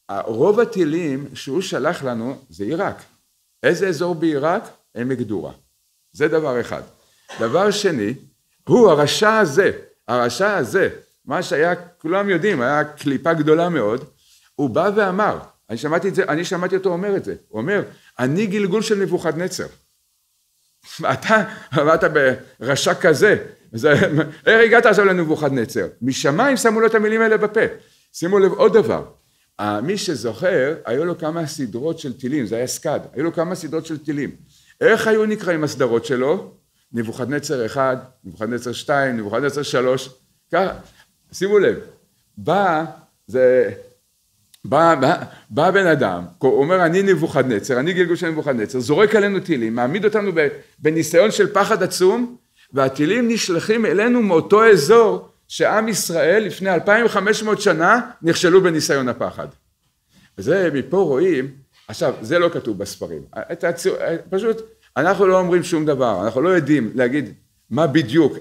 רוב הטילים שהוא שלח לנו זה עיראק. איזה אזור בעיראק? עמק דורה. זה דבר אחד. דבר שני, הוא הרשע הזה, הרשע הזה, מה שהיה, כולם יודעים, היה קליפה גדולה מאוד, הוא בא ואמר, אני שמעתי את זה, אני שמעתי אותו אומר את זה, הוא אומר, אני גלגול של נבוכדנצר. אתה, אמרת ברשע כזה, איך הגעת עכשיו לנבוכדנצר? משמיים שמו לו את המילים האלה בפה. שימו לב עוד דבר, מי שזוכר, היו לו כמה סדרות של טילים, זה היה סקד, היו לו כמה סדרות של טילים. איך היו נקראים הסדרות שלו? נבוכדנצר אחד, נבוכדנצר שתיים, נבוכדנצר שלוש, ככה, שימו לב, בא, זה, בא, בא, בא בן אדם, הוא אומר, אני נבוכדנצר, אני גלגול של נבוכדנצר, זורק עלינו טילים, מעמיד אותנו בניסיון של פחד עצום, והטילים נשלחים אלינו מאותו אזור, שעם ישראל לפני אלפיים וחמש מאות שנה נכשלו בניסיון הפחד. וזה מפה רואים, עכשיו זה לא כתוב בספרים, הצ... פשוט אנחנו לא אומרים שום דבר, אנחנו לא יודעים להגיד מה בדיוק,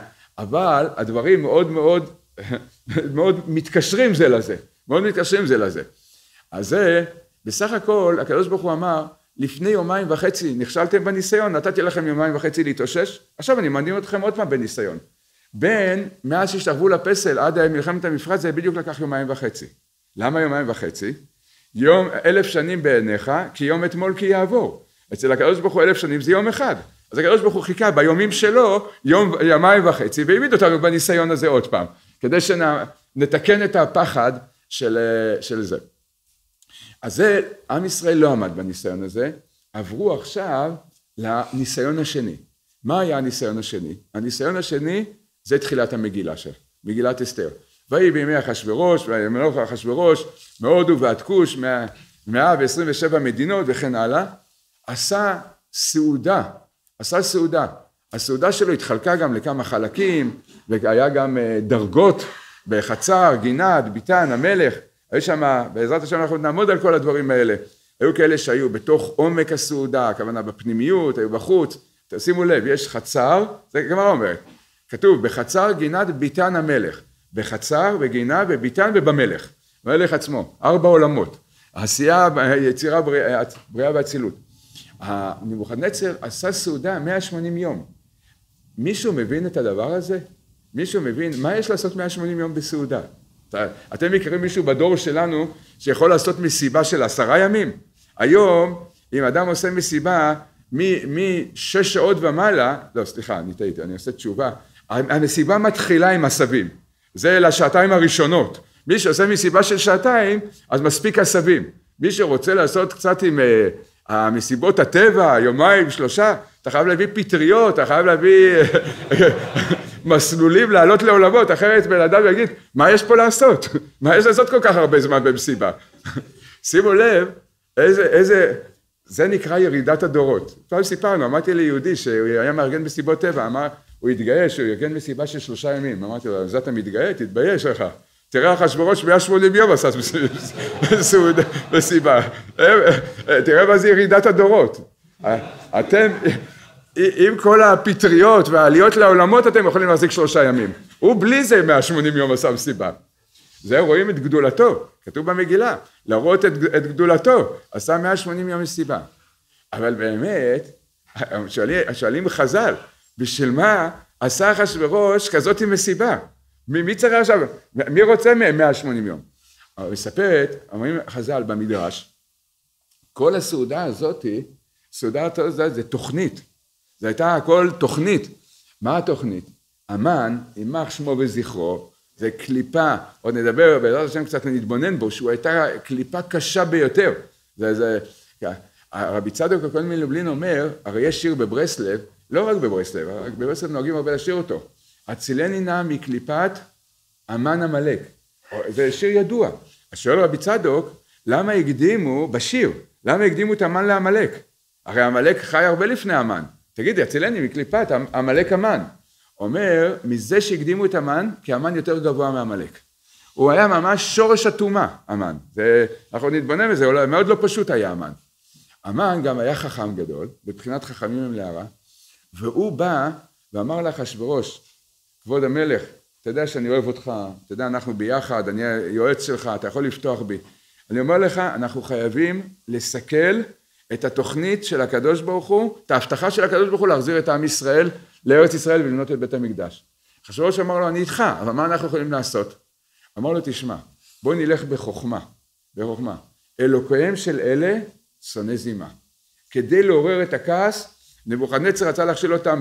אבל הדברים מאוד מאוד, מאוד מתקשרים זה לזה, מאוד מתקשרים זה לזה. אז זה, בסך הכל, הקדוש ברוך הוא אמר, לפני יומיים וחצי נכשלתם בניסיון, נתתי לכם יומיים וחצי להתאושש, עכשיו אני מעניין אתכם עוד פעם בניסיון. בין מאז שהשתחוו לפסל עד מלחמת המפרץ זה בדיוק לקח יומיים וחצי. למה יומיים וחצי? יום אלף שנים בעיניך כי יום אתמול כי יעבור. אצל הקדוש ברוך הוא אלף שנים זה יום אחד. אז הקדוש ברוך הוא חיכה ביומים שלו יום יומיים וחצי והעמיד אותנו בניסיון הזה עוד פעם. כדי שנתקן את הפחד של, של זה. אז זה עם ישראל לא עמד בניסיון הזה. עברו עכשיו לניסיון השני. מה היה הניסיון השני? הניסיון השני זה תחילת המגילה של, מגילת אסתר. ויהי בימי אחשוורוש, וימלוך אחשוורוש, מהודו ועד כוש, מאה ועשרים ושבע מדינות וכן הלאה, עשה סעודה, עשה סעודה. הסעודה שלו התחלקה גם לכמה חלקים, והיה גם דרגות בחצר, גינת, ביתן, המלך, היו שם, בעזרת השם אנחנו נעמוד על כל הדברים האלה, היו כאלה שהיו בתוך עומק הסעודה, הכוונה בפנימיות, היו בחוץ, תשימו לב, יש חצר, זה גמרא אומרת, כתוב בחצר גינת ביתן המלך, בחצר וגינה וביתן ובמלך, המלך עצמו, ארבע עולמות, העשייה, יצירה, בריאה, בריאה והצילות. נבוכדנצר עשה סעודה מאה ושמונים יום. מישהו מבין את הדבר הזה? מישהו מבין מה יש לעשות מאה ושמונים יום בסעודה? אתם מכירים מישהו בדור שלנו שיכול לעשות מסיבה של עשרה ימים? היום, אם אדם עושה מסיבה משש שעות ומעלה, לא סליחה, אני טעיתי, אני עושה תשובה, המסיבה מתחילה עם עשבים, זה לשעתיים הראשונות, מי שעושה מסיבה של שעתיים, אז מספיק עשבים, מי שרוצה לעשות קצת עם uh, המסיבות הטבע, יומיים, שלושה, אתה חייב להביא פטריות, אתה חייב להביא מסלולים לעלות לעולמות, אחרת בן אדם יגיד, מה יש פה לעשות? מה יש לעשות כל כך הרבה זמן במסיבה? שימו לב, איזה, איזה, זה נקרא ירידת הדורות. פעם סיפרנו, אמרתי ליהודי שהוא היה מארגן מסיבות טבע, אמר, הוא התגייש, הוא ארגן מסיבה של שלושה ימים, אמרתי לו, אז אתה מתגייס, תתבייש לך, תראה אחשוורוש מאה ושמונים יום עשה סעודה מסיבה, תראה מה זה ירידת הדורות, אתם, עם כל הפטריות והעליות לעולמות אתם יכולים להחזיק שלושה ימים, הוא בלי זה מאה ושמונים יום עשה מסיבה, זה רואים את גדולתו, כתוב במגילה, להראות את, את גדולתו, עשה מאה ושמונים יום מסיבה, אבל באמת, שואלים, שואלים חז"ל, בשביל מה עשה אחשוורוש כזאת עם מסיבה? מי, מי צריך עכשיו? מי רוצה מאה ושמונים יום? אבל מספרת, אומרים חז"ל במדרש, כל הסעודה הזאת, סעודה הזאת זה תוכנית, זה הייתה הכל תוכנית. מה התוכנית? המן, יימח שמו וזכרו, זה קליפה, עוד נדבר, בעזרת השם קצת נתבונן בו, שהוא הייתה קליפה קשה ביותר. זה, זה, הרבי צדוק הכהן מלובלין אומר, הרי יש שיר בברסלב, לא רק בברסלב, רק בברסלב נוהגים הרבה לשיר אותו. הצילני נא מקליפת המן עמלק. זה שיר ידוע. אז שואל רבי צדוק, למה הקדימו בשיר? למה הקדימו את המן לעמלק? הרי עמלק חי הרבה לפני המן. תגידי, הצילני מקליפת עמלק המן. אומר, מזה שהקדימו את המן, כי המן יותר גבוה מעמלק. הוא היה ממש שורש הטומאה, המן. זה, אנחנו נתבונן בזה, מאוד לא פשוט היה המן. המן גם היה חכם גדול, בבחינת חכמים הם להרע, והוא בא ואמר לאחשוורוש, כבוד המלך, אתה יודע שאני אוהב אותך, אתה יודע אנחנו ביחד, אני היועץ שלך, אתה יכול לפתוח בי, אני אומר לך, אנחנו חייבים לסכל את התוכנית של הקדוש ברוך הוא, את ההבטחה של הקדוש ברוך הוא להחזיר את עם ישראל לארץ ישראל ולבנות את בית המקדש. אחשוורוש אמר לו, אני איתך, אבל מה אנחנו יכולים לעשות? אמר לו, תשמע, בוא נלך בחוכמה, בחוכמה. אלוקיהם של אלה שונא זימה. כדי לעורר את הכעס, נבוכדנצר רצה להכשיל אותם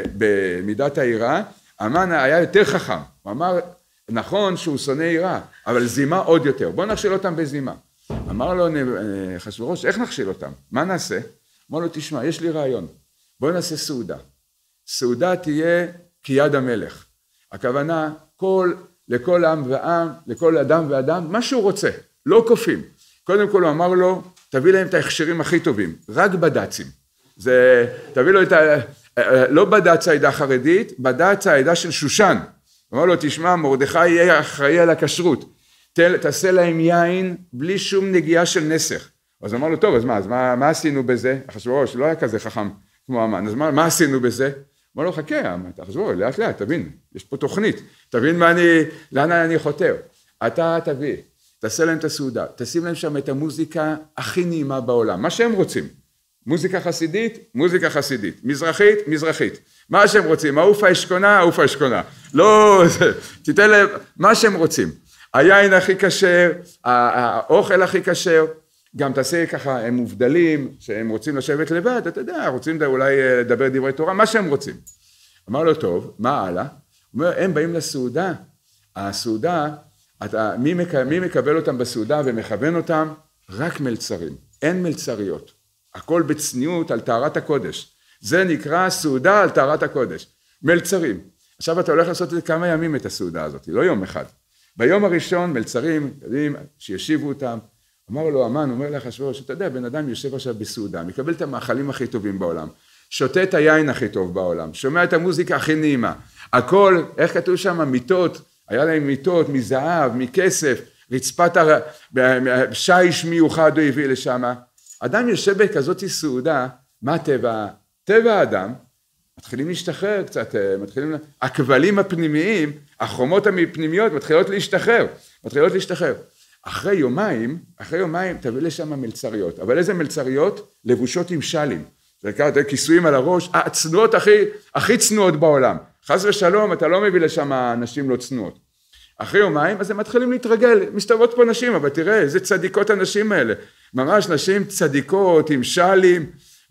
במידת היראה, המן היה יותר חכם. הוא אמר, נכון שהוא שונא יראה, אבל זימה עוד יותר. בוא נכשיל אותם בזימה. אמר לו אחשוורוש, איך נכשיל אותם? מה נעשה? אמר לו, תשמע, יש לי רעיון. בוא נעשה סעודה. סעודה תהיה כיד המלך. הכוונה, כל, לכל עם ועם, לכל אדם ואדם, מה שהוא רוצה, לא כופים. קודם כל הוא אמר לו, תביא להם את ההכשרים הכי טובים, רק בד"צים. זה, תביא לו את ה... לא בד"ץ העדה החרדית, בד"ץ העדה של שושן. אמר לו, תשמע, מרדכי יהיה אחראי על הכשרות. תעשה להם יין בלי שום נגיעה של נסך. אז אמר לו, טוב, אז מה, אז מה, מה עשינו בזה? אחשוורוש, לא היה כזה חכם כמו המן, אז מה, מה עשינו בזה? אמר לו, חכה, אחשוורוש, לאט לאט, תבין, יש פה תוכנית, תבין מה אני, לאן אני חותר. אתה תביא, תעשה להם את הסעודה, תשים להם שם את המוזיקה הכי נעימה בעולם, מה שהם רוצים. מוזיקה חסידית, מוזיקה חסידית, מזרחית, מזרחית. מה שהם רוצים, העוף האשכונה, העוף האשכונה. לא, תיתן להם מה שהם רוצים. היין הכי כשר, האוכל הכי כשר, גם תעשה ככה, הם מובדלים, שהם רוצים לשבת לבד, אתה יודע, רוצים אולי לדבר דברי תורה, מה שהם רוצים. אמר לו, טוב, מה הלאה? הוא אומר, הם באים לסעודה, הסעודה, אתה, מי, מק, מי מקבל אותם בסעודה ומכוון אותם? רק מלצרים, אין מלצריות. הכל בצניעות על טהרת הקודש. זה נקרא סעודה על טהרת הקודש. מלצרים. עכשיו אתה הולך לעשות את זה כמה ימים את הסעודה הזאת, לא יום אחד. ביום הראשון מלצרים, יודעים, שישיבו אותם. אמר לו המן, אומר לאחשוורוש, אתה יודע, בן אדם יושב עכשיו בסעודה, מקבל את המאכלים הכי טובים בעולם, שותה את היין הכי טוב בעולם, שומע את המוזיקה הכי נעימה. הכל, איך כתוב שם, מיטות, היה להם מיטות מזהב, מכסף, רצפת הר... שיש מיוחד הוא הביא לשם. אדם יושב בכזאת סעודה, מה טבע? טבע האדם, מתחילים להשתחרר קצת, מתחילים, הכבלים הפנימיים, החומות הפנימיות מתחילות להשתחרר, מתחילות להשתחרר. אחרי יומיים, אחרי יומיים תביא לשם מלצריות, אבל איזה מלצריות? לבושות עם שלים, זה כיסויים על הראש, הצנועות הכי, הכי צנועות בעולם. חס ושלום, אתה לא מביא לשם נשים לא צנועות. אחרי יומיים, אז הם מתחילים להתרגל, מסתובבות פה נשים, אבל תראה, איזה צדיקות הנשים האלה, ממש נשים צדיקות עם שלים,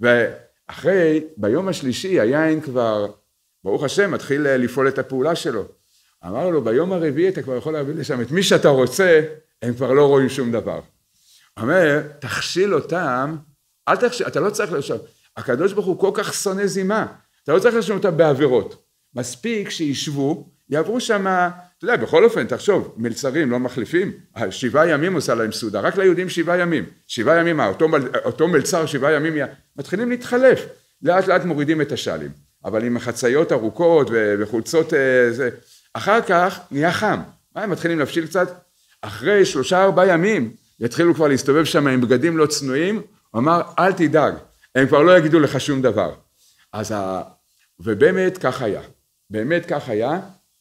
ואחרי, ביום השלישי, היין כבר, ברוך השם, מתחיל לפעול את הפעולה שלו. אמר לו, ביום הרביעי אתה כבר יכול להביא לשם את מי שאתה רוצה, הם כבר לא רואים שום דבר. אומר, תכשיל אותם, אל תכשיל, אתה לא צריך לשם, הקדוש ברוך הוא כל כך שונא זימה, אתה לא צריך לשם אותם בעבירות. מספיק שישבו, יעברו שם, אתה יודע, בכל אופן, תחשוב, מלצרים לא מחליפים, שבעה ימים עושה להם סעודה, רק ליהודים שבעה ימים, שבעה ימים, אותו, אותו מלצר שבעה ימים, מתחילים להתחלף, לאט לאט מורידים את השלים, אבל עם חצאיות ארוכות וחולצות, זה, אחר כך נהיה חם, מה, הם מתחילים להפשיל קצת, אחרי שלושה ארבעה ימים, יתחילו כבר להסתובב שם עם בגדים לא צנועים, הוא אמר, אל תדאג, הם כבר לא יגידו לך שום דבר, אז ה... ובאמת כך היה, באמת כך היה,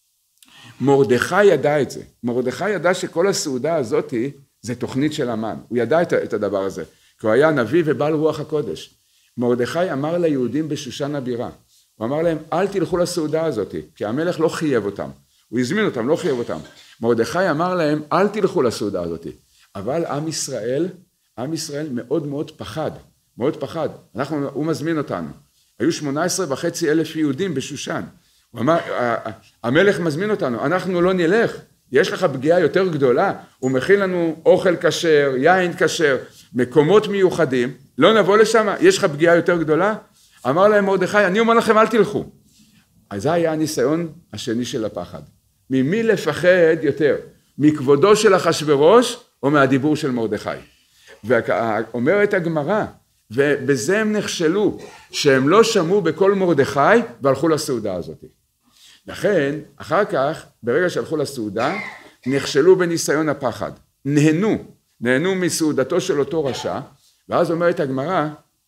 מרדכי ידע את זה, מרדכי ידע שכל הסעודה הזאת זה תוכנית של המן, הוא ידע את הדבר הזה, כי הוא היה נביא ובעל רוח הקודש. מרדכי אמר ליהודים בשושן הבירה, הוא אמר להם אל תלכו לסעודה הזאת, כי המלך לא חייב אותם, הוא הזמין אותם, לא חייב אותם. מרדכי אמר להם אל תלכו לסעודה הזאת, אבל עם ישראל, עם ישראל מאוד מאוד פחד, מאוד פחד, אנחנו, הוא מזמין אותנו, היו שמונה עשרה וחצי אלף יהודים בשושן, הוא אמר, המלך מזמין אותנו, אנחנו לא נלך, יש לך פגיעה יותר גדולה, הוא מכין לנו אוכל כשר, יין כשר, מקומות מיוחדים, לא נבוא לשם, יש לך פגיעה יותר גדולה? אמר להם מרדכי, אני אומר לכם אל תלכו. אז זה היה הניסיון השני של הפחד. ממי לפחד יותר? מכבודו של אחשוורוש או מהדיבור של מרדכי? ואומרת הגמרא, ובזה הם נכשלו, שהם לא שמעו בקול מרדכי והלכו לסעודה הזאת. לכן, אחר כך, ברגע שהלכו לסעודה, נכשלו בניסיון הפחד. נהנו, נהנו מסעודתו של אותו רשע, ואז אומרת הגמרא,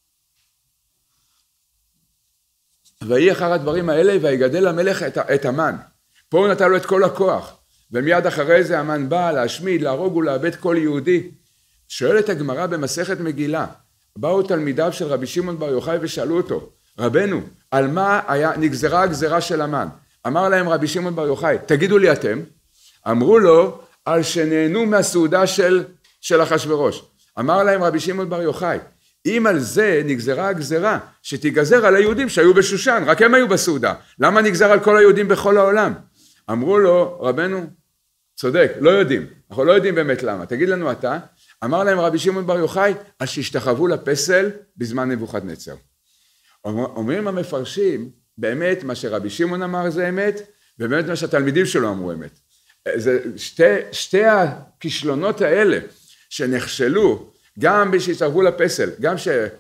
ויהי אחר הדברים האלה, ויגדל המלך את, את המן. פה הוא נתן לו את כל הכוח, ומיד אחרי זה המן בא להשמיד, להרוג ולאבד כל יהודי. שואלת הגמרא במסכת מגילה, באו תלמידיו של רבי שמעון בר יוחאי ושאלו אותו, רבנו, על מה היה, נגזרה הגזרה של המן? אמר להם רבי שמעון בר יוחאי, תגידו לי אתם, אמרו לו, על שנהנו מהסעודה של, של אחשוורוש. אמר להם רבי שמעון בר יוחאי, אם על זה נגזרה הגזרה, שתיגזר על היהודים שהיו בשושן, רק הם היו בסעודה, למה נגזר על כל היהודים בכל העולם? אמרו לו, רבנו, צודק, לא יודעים, אנחנו לא יודעים באמת למה, תגיד לנו אתה, אמר להם רבי שמעון בר יוחאי, על שהשתחוו לפסל בזמן נבוכדנצר. אומרים המפרשים, באמת מה שרבי שמעון אמר זה אמת, ובאמת מה שהתלמידים שלו אמרו אמת. זה שתי, שתי הכישלונות האלה שנכשלו, גם בשהשתחוו לפסל, גם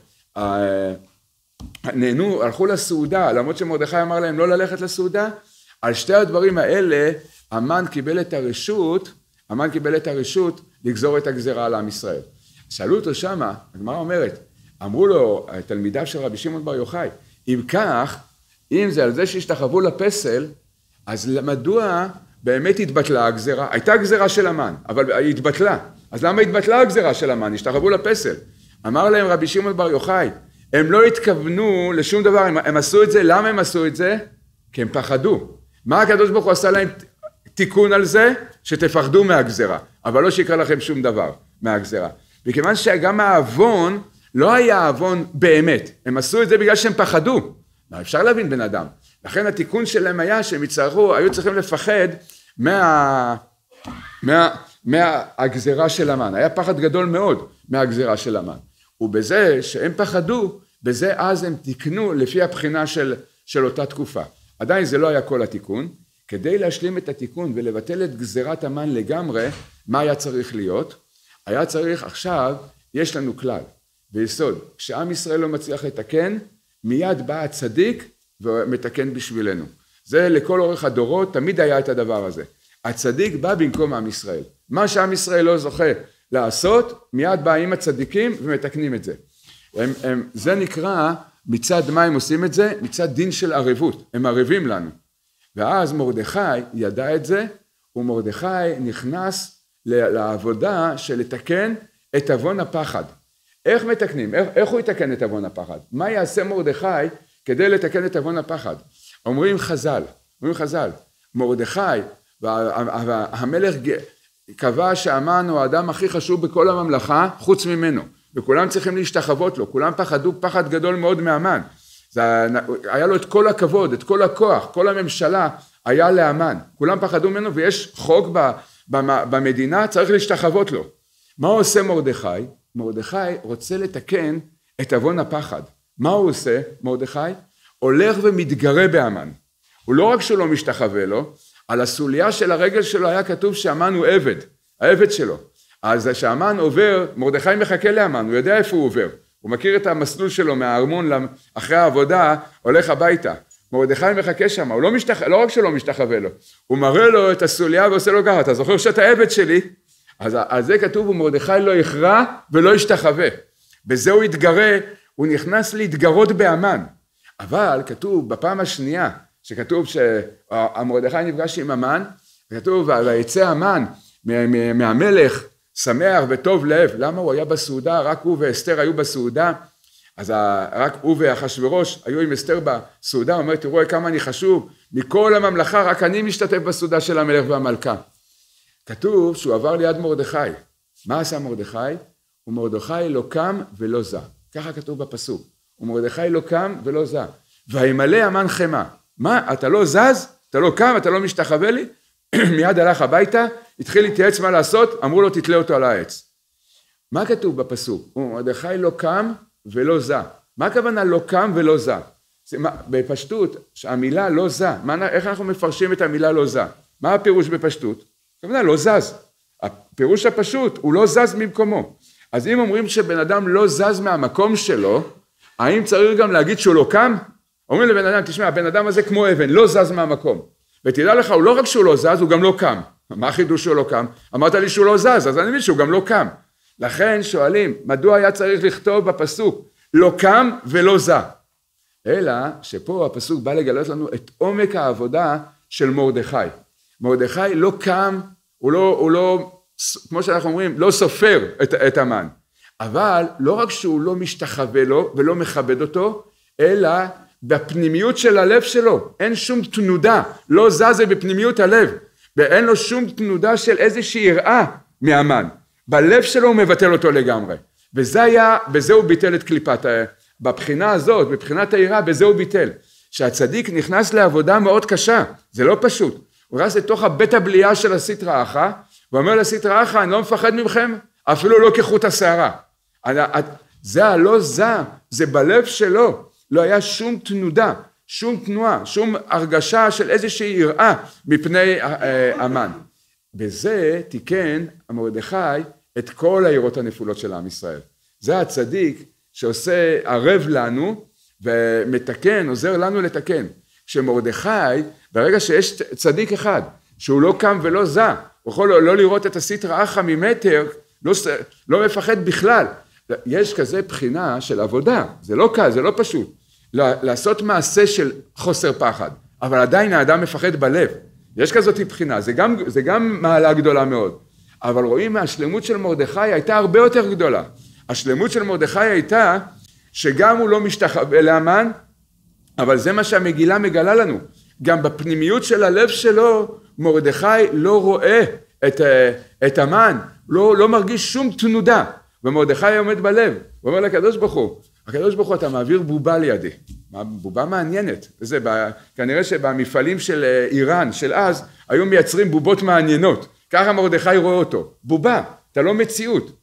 שנהנו, הלכו לסעודה, למרות שמרדכי אמר להם לא ללכת לסעודה, על שתי הדברים האלה, המן קיבל את הרשות, המן קיבל את הרשות לגזור את הגזרה על עם ישראל. שאלו אותו שמה, הגמרא אומרת, אמרו לו, תלמידיו של רבי שמעון בר יוחאי, אם כך, אם זה על זה שהשתחוו לפסל, אז מדוע באמת התבטלה הגזרה? הייתה גזרה של המן, אבל היא התבטלה. אז למה התבטלה הגזרה של המן? השתחוו לפסל. אמר להם רבי שמעון בר יוחאי, הם לא התכוונו לשום דבר, הם, הם עשו את זה, למה הם עשו את זה? כי הם פחדו. מה הקדוש ברוך הוא עשה להם תיקון על זה? שתפחדו מהגזרה, אבל לא שיקרה לכם שום דבר מהגזרה. וכיוון שגם העוון לא היה עוון באמת, הם עשו את זה בגלל שהם פחדו. מה, אפשר להבין בן אדם. לכן התיקון שלהם היה שהם יצטרכו, היו צריכים לפחד מה, מה, מהגזרה של המן. היה פחד גדול מאוד מהגזרה של המן. ובזה שהם פחדו, בזה אז הם תיקנו לפי הבחינה של, של אותה תקופה. עדיין זה לא היה כל התיקון. כדי להשלים את התיקון ולבטל את גזירת המן לגמרי, מה היה צריך להיות? היה צריך עכשיו, יש לנו כלל, ביסוד, כשעם ישראל לא מצליח לתקן, מיד בא הצדיק ומתקן בשבילנו. זה לכל אורך הדורות, תמיד היה את הדבר הזה. הצדיק בא במקום עם ישראל. מה שעם ישראל לא זוכה לעשות, מיד באים הצדיקים ומתקנים את זה. הם, הם, זה נקרא, מצד מה הם עושים את זה? מצד דין של ערבות, הם ערבים לנו. ואז מרדכי ידע את זה, ומרדכי נכנס לעבודה של לתקן את עוון הפחד. איך מתקנים? איך, איך הוא יתקן את עוון הפחד? מה יעשה מרדכי כדי לתקן את עוון הפחד? אומרים חז"ל, אומרים חז"ל, מרדכי והמלך קבע שהמן הוא האדם הכי חשוב בכל הממלכה חוץ ממנו, וכולם צריכים להשתחוות לו, כולם פחדו פחד גדול מאוד מהמן. זה, היה לו את כל הכבוד, את כל הכוח, כל הממשלה היה להמן, כולם פחדו ממנו ויש חוק ב, ב, במדינה, צריך להשתחוות לו. מה עושה מרדכי? מרדכי רוצה לתקן את עוון הפחד. מה הוא עושה, מרדכי? הולך ומתגרה בהמן. הוא לא רק שהוא לא משתחווה לו, על הסוליה של הרגל שלו היה כתוב שהמן הוא עבד, העבד שלו. אז כשהמן עובר, מרדכי מחכה להמן, הוא יודע איפה הוא עובר. הוא מכיר את המסלול שלו מהארמון אחרי העבודה, הולך הביתה. מרדכי מחכה שם, הוא לא, משתח... לא רק שלא משתחווה לו, הוא מראה לו את הסוליה ועושה לו ככה, אתה זוכר שאתה עבד שלי? אז על זה כתוב, ומרדכי לא יכרע ולא ישתחווה. בזה הוא התגרה, הוא נכנס להתגרות בהמן. אבל כתוב בפעם השנייה, שכתוב שמרדכי נפגש עם המן, כתוב, ויצא המן מהמלך, שמח וטוב לב. למה הוא היה בסעודה? רק הוא ואסתר היו בסעודה. אז רק הוא ואחשוורוש היו עם אסתר בסעודה. הוא אומר, תראו כמה אני חשוב. מכל הממלכה רק אני משתתף בסעודה של המלך והמלכה. כתוב שהוא עבר ליד מרדכי. מה עשה מרדכי? ומרדכי לא קם ולא זע. ככה כתוב בפסוק. ומרדכי לא קם ולא זע. וימלא המן חמה. מה? אתה לא זז? אתה לא קם? אתה לא משתחווה לי? מיד הלך הביתה, התחיל להתייעץ מה לעשות, אמרו לו תתלה אותו על העץ. מה כתוב בפסוק? ומרדכי לא קם ולא זע. מה הכוונה לא קם ולא זע? בפשטות, המילה לא זע, מה, איך אנחנו מפרשים את המילה לא זע? מה הפירוש בפשטות? הכוונה לא זז. הפירוש הפשוט, הוא לא זז ממקומו. אז אם אומרים שבן אדם לא זז מהמקום שלו, האם צריך גם להגיד שהוא לא קם? אומרים לבן אדם, תשמע, הבן אדם הזה כמו אבן, לא זז מהמקום. ותדע לך, הוא לא רק שהוא לא זז, הוא גם לא קם. מה החידוש שהוא לא קם? אמרת לי שהוא לא זז, אז אני מבין שהוא גם לא קם. לכן שואלים, מדוע היה צריך לכתוב בפסוק, לא קם ולא זע? אלא שפה הפסוק בא לגלות לנו את עומק העבודה של מרדכי. מרדכי לא קם, הוא לא, הוא לא כמו שאנחנו אומרים, לא סופר את, את המן. אבל לא רק שהוא לא משתחווה לו ולא מכבד אותו, אלא בפנימיות של הלב שלו, אין שום תנודה, לא זזה בפנימיות הלב, ואין לו שום תנודה של איזושהי יראה מהמן. בלב שלו הוא מבטל אותו לגמרי. וזה היה, בזה הוא ביטל את קליפת, בבחינה הזאת, בבחינת היראה, בזה הוא ביטל. שהצדיק נכנס לעבודה מאוד קשה, זה לא פשוט. הוא נכנס לתוך הבית הבליעה של הסטרא אחרא, ואומר לסטרא אחרא, אני לא מפחד מכם, אפילו לא כחוט השערה. זה הלא זה, זה בלב שלו, לא היה שום תנודה, שום תנועה, שום הרגשה של איזושהי יראה מפני המן. בזה תיקן מרדכי את כל היראות הנפולות של עם ישראל. זה הצדיק שעושה ערב לנו ומתקן, עוזר לנו לתקן. כשמרדכי, ברגע שיש צדיק אחד, שהוא לא קם ולא זה, הוא יכול לא לראות את הסטרא אחרא ממטר, לא, לא מפחד בכלל. יש כזה בחינה של עבודה, זה לא קל, זה לא פשוט. לעשות מעשה של חוסר פחד, אבל עדיין האדם מפחד בלב. יש כזאת בחינה, זה גם, זה גם מעלה גדולה מאוד. אבל רואים מהשלמות של מרדכי הייתה הרבה יותר גדולה. השלמות של מרדכי הייתה שגם הוא לא משתחווה להמן, אבל זה מה שהמגילה מגלה לנו. גם בפנימיות של הלב שלו, מרדכי לא רואה את, את המן, לא, לא מרגיש שום תנודה. ומרדכי עומד בלב, הוא אומר לקדוש ברוך הוא, הקדוש ברוך הוא אתה מעביר בובה לידי, בובה מעניינת, זה, כנראה שבמפעלים של איראן, של אז, היו מייצרים בובות מעניינות, ככה מרדכי רואה אותו, בובה, אתה לא מציאות.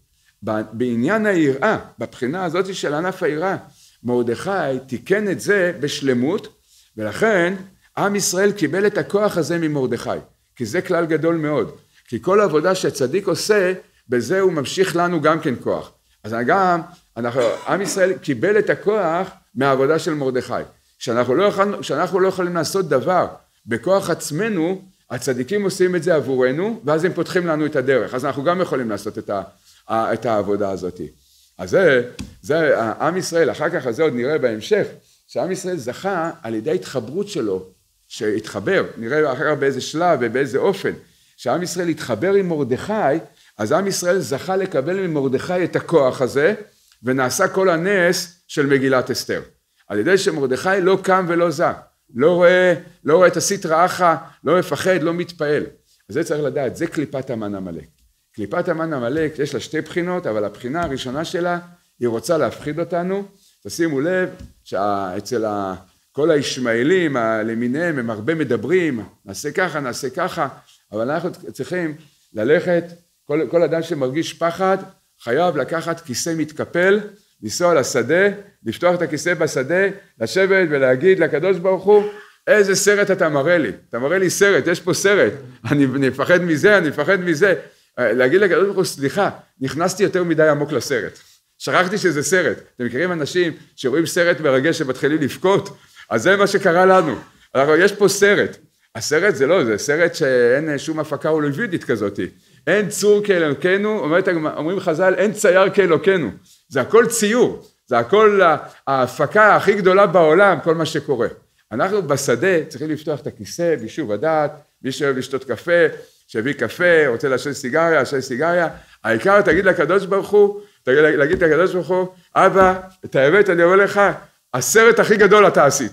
בעניין היראה, בבחינה הזאת של ענף היראה, מרדכי תיקן את זה בשלמות, ולכן עם ישראל קיבל את הכוח הזה ממרדכי, כי זה כלל גדול מאוד, כי כל העבודה שהצדיק עושה, בזה הוא ממשיך לנו גם כן כוח. אז גם, אנחנו, עם ישראל קיבל את הכוח מהעבודה של מרדכי. כשאנחנו לא יכולים, כשאנחנו לא יכולים לעשות דבר בכוח עצמנו, הצדיקים עושים את זה עבורנו, ואז הם פותחים לנו את הדרך. אז אנחנו גם יכולים לעשות את, ה, את העבודה הזאת. אז זה, זה, עם ישראל, אחר כך זה עוד נראה בהמשך, שעם ישראל זכה על ידי התחברות שלו, שהתחבר, נראה אחר כך באיזה שלב ובאיזה אופן, שעם ישראל התחבר עם מרדכי, אז עם ישראל זכה לקבל ממרדכי את הכוח הזה, ונעשה כל הנס של מגילת אסתר. על ידי שמרדכי לא קם ולא זה, לא רואה, לא רואה את הסטרא אחרא, לא מפחד, לא מתפעל. אז זה צריך לדעת, זה קליפת המן עמלק. קליפת המן עמלק, יש לה שתי בחינות, אבל הבחינה הראשונה שלה, היא רוצה להפחיד אותנו. תשימו לב, שאצל כל הישמעאלים, למיניהם, הם הרבה מדברים, נעשה ככה, נעשה ככה, אבל אנחנו צריכים ללכת, כל, כל אדם שמרגיש פחד, חייב לקחת כיסא מתקפל, לנסוע לשדה, לפתוח את הכיסא בשדה, לשבת ולהגיד לקדוש ברוך הוא, איזה סרט אתה מראה לי? אתה מראה לי סרט, יש פה סרט, אני, אני מפחד מזה, אני מפחד מזה. להגיד לקדוש ברוך הוא, סליחה, נכנסתי יותר מדי עמוק לסרט. שכחתי שזה סרט. אתם מכירים אנשים שרואים סרט מרגש שמתחילים לבכות? אז זה מה שקרה לנו. יש פה סרט. הסרט זה לא, זה סרט שאין שום הפקה הוליוודית כזאת. אין צור כאלוקנו, אומרים חז"ל, אין צייר כאלוקנו. זה הכל ציור, זה הכל ההפקה הכי גדולה בעולם, כל מה שקורה. אנחנו בשדה צריכים לפתוח את הכיסא, בישוב הדעת, מי שאוהב לשתות קפה, שהביא קפה, רוצה לשתות סיגריה, לשתות סיגריה, העיקר תגיד לקדוש ברוך הוא, תגיד, להגיד לקדוש ברוך הוא, אבא, את האמת אני אומר לך, הסרט הכי גדול אתה עשית.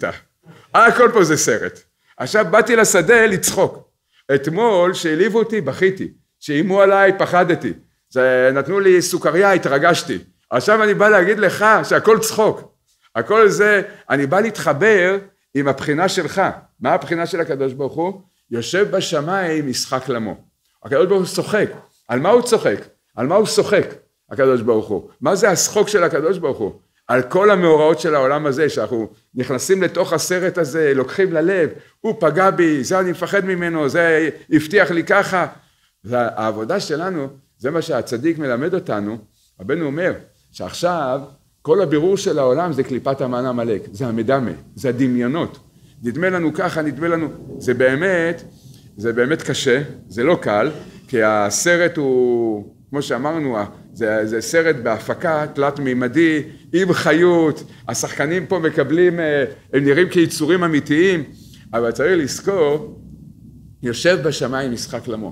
הכל פה זה סרט. עכשיו באתי לשדה לצחוק. אתמול שהעליבו אותי, בכיתי. שאימו עליי, פחדתי. זה, נתנו לי סוכריה, התרגשתי. עכשיו אני בא להגיד לך שהכל צחוק. הכל זה, אני בא להתחבר עם הבחינה שלך. מה הבחינה של הקדוש ברוך הוא? יושב בשמיים משחק למו. הקדוש ברוך הוא צוחק. על מה הוא צוחק? על מה הוא שוחק? הקדוש ברוך הוא. מה זה השחוק של הקדוש ברוך הוא? על כל המאורעות של העולם הזה, שאנחנו נכנסים לתוך הסרט הזה, לוקחים ללב, הוא פגע בי, זה אני מפחד ממנו, זה הבטיח לי ככה. והעבודה שלנו, זה מה שהצדיק מלמד אותנו, רבנו אומר, שעכשיו כל הבירור של העולם זה קליפת המן עמלק, זה המדמה, זה הדמיונות. נדמה לנו ככה, נדמה לנו, זה באמת, זה באמת קשה, זה לא קל, כי הסרט הוא, כמו שאמרנו, זה, זה סרט בהפקה תלת מימדי, עם חיות, השחקנים פה מקבלים, הם נראים כיצורים אמיתיים, אבל צריך לזכור, יושב בשמיים משחק למו.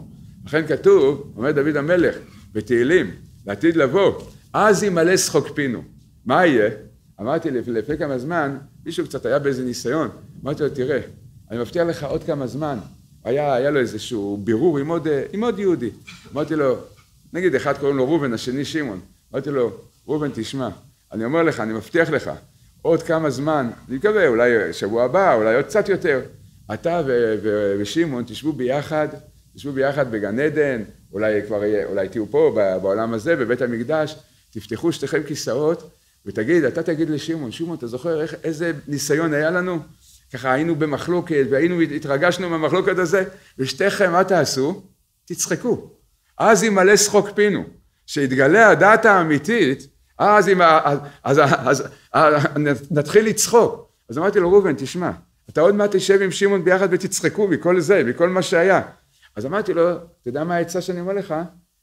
לכן כתוב, אומר דוד המלך, בתהילים, לעתיד לבוא, אז ימלא שחוק פינו. מה יהיה? אמרתי לפני כמה זמן, מישהו קצת היה באיזה ניסיון, אמרתי לו, תראה, אני מבטיח לך עוד כמה זמן, היה, היה לו איזשהו בירור עם עוד, עם עוד יהודי. אמרתי לו, נגיד אחד קוראים לו רובן, השני שמעון. אמרתי לו, רובן, תשמע, אני אומר לך, אני מבטיח לך, עוד כמה זמן, אני מקווה, אולי שבוע הבא, אולי עוד קצת יותר, אתה ו- ו- ושמעון תשבו ביחד, תשבו ביחד בגן עדן, אולי כבר יהיה, אולי תהיו פה בעולם הזה, בבית המקדש, תפתחו שתיכם כיסאות, ותגיד, אתה תגיד לשמעון, שמעון, אתה זוכר איך, איזה ניסיון היה לנו? ככה היינו במחלוקת, והיינו, התרגשנו מהמחלוקת הזה, ושתיכם, מה תעשו? תצחקו. אז ימלא שחוק פינו, שיתגלה הדעת האמיתית, אז, אז, אז, אז, אז נתחיל לצחוק. אז אמרתי לו, רובן, תשמע, אתה עוד מעט תשב עם שמעון ביחד ותצחקו מכל זה, מכל מה שהיה. אז אמרתי לו, אתה יודע מה העצה שאני אומר לך?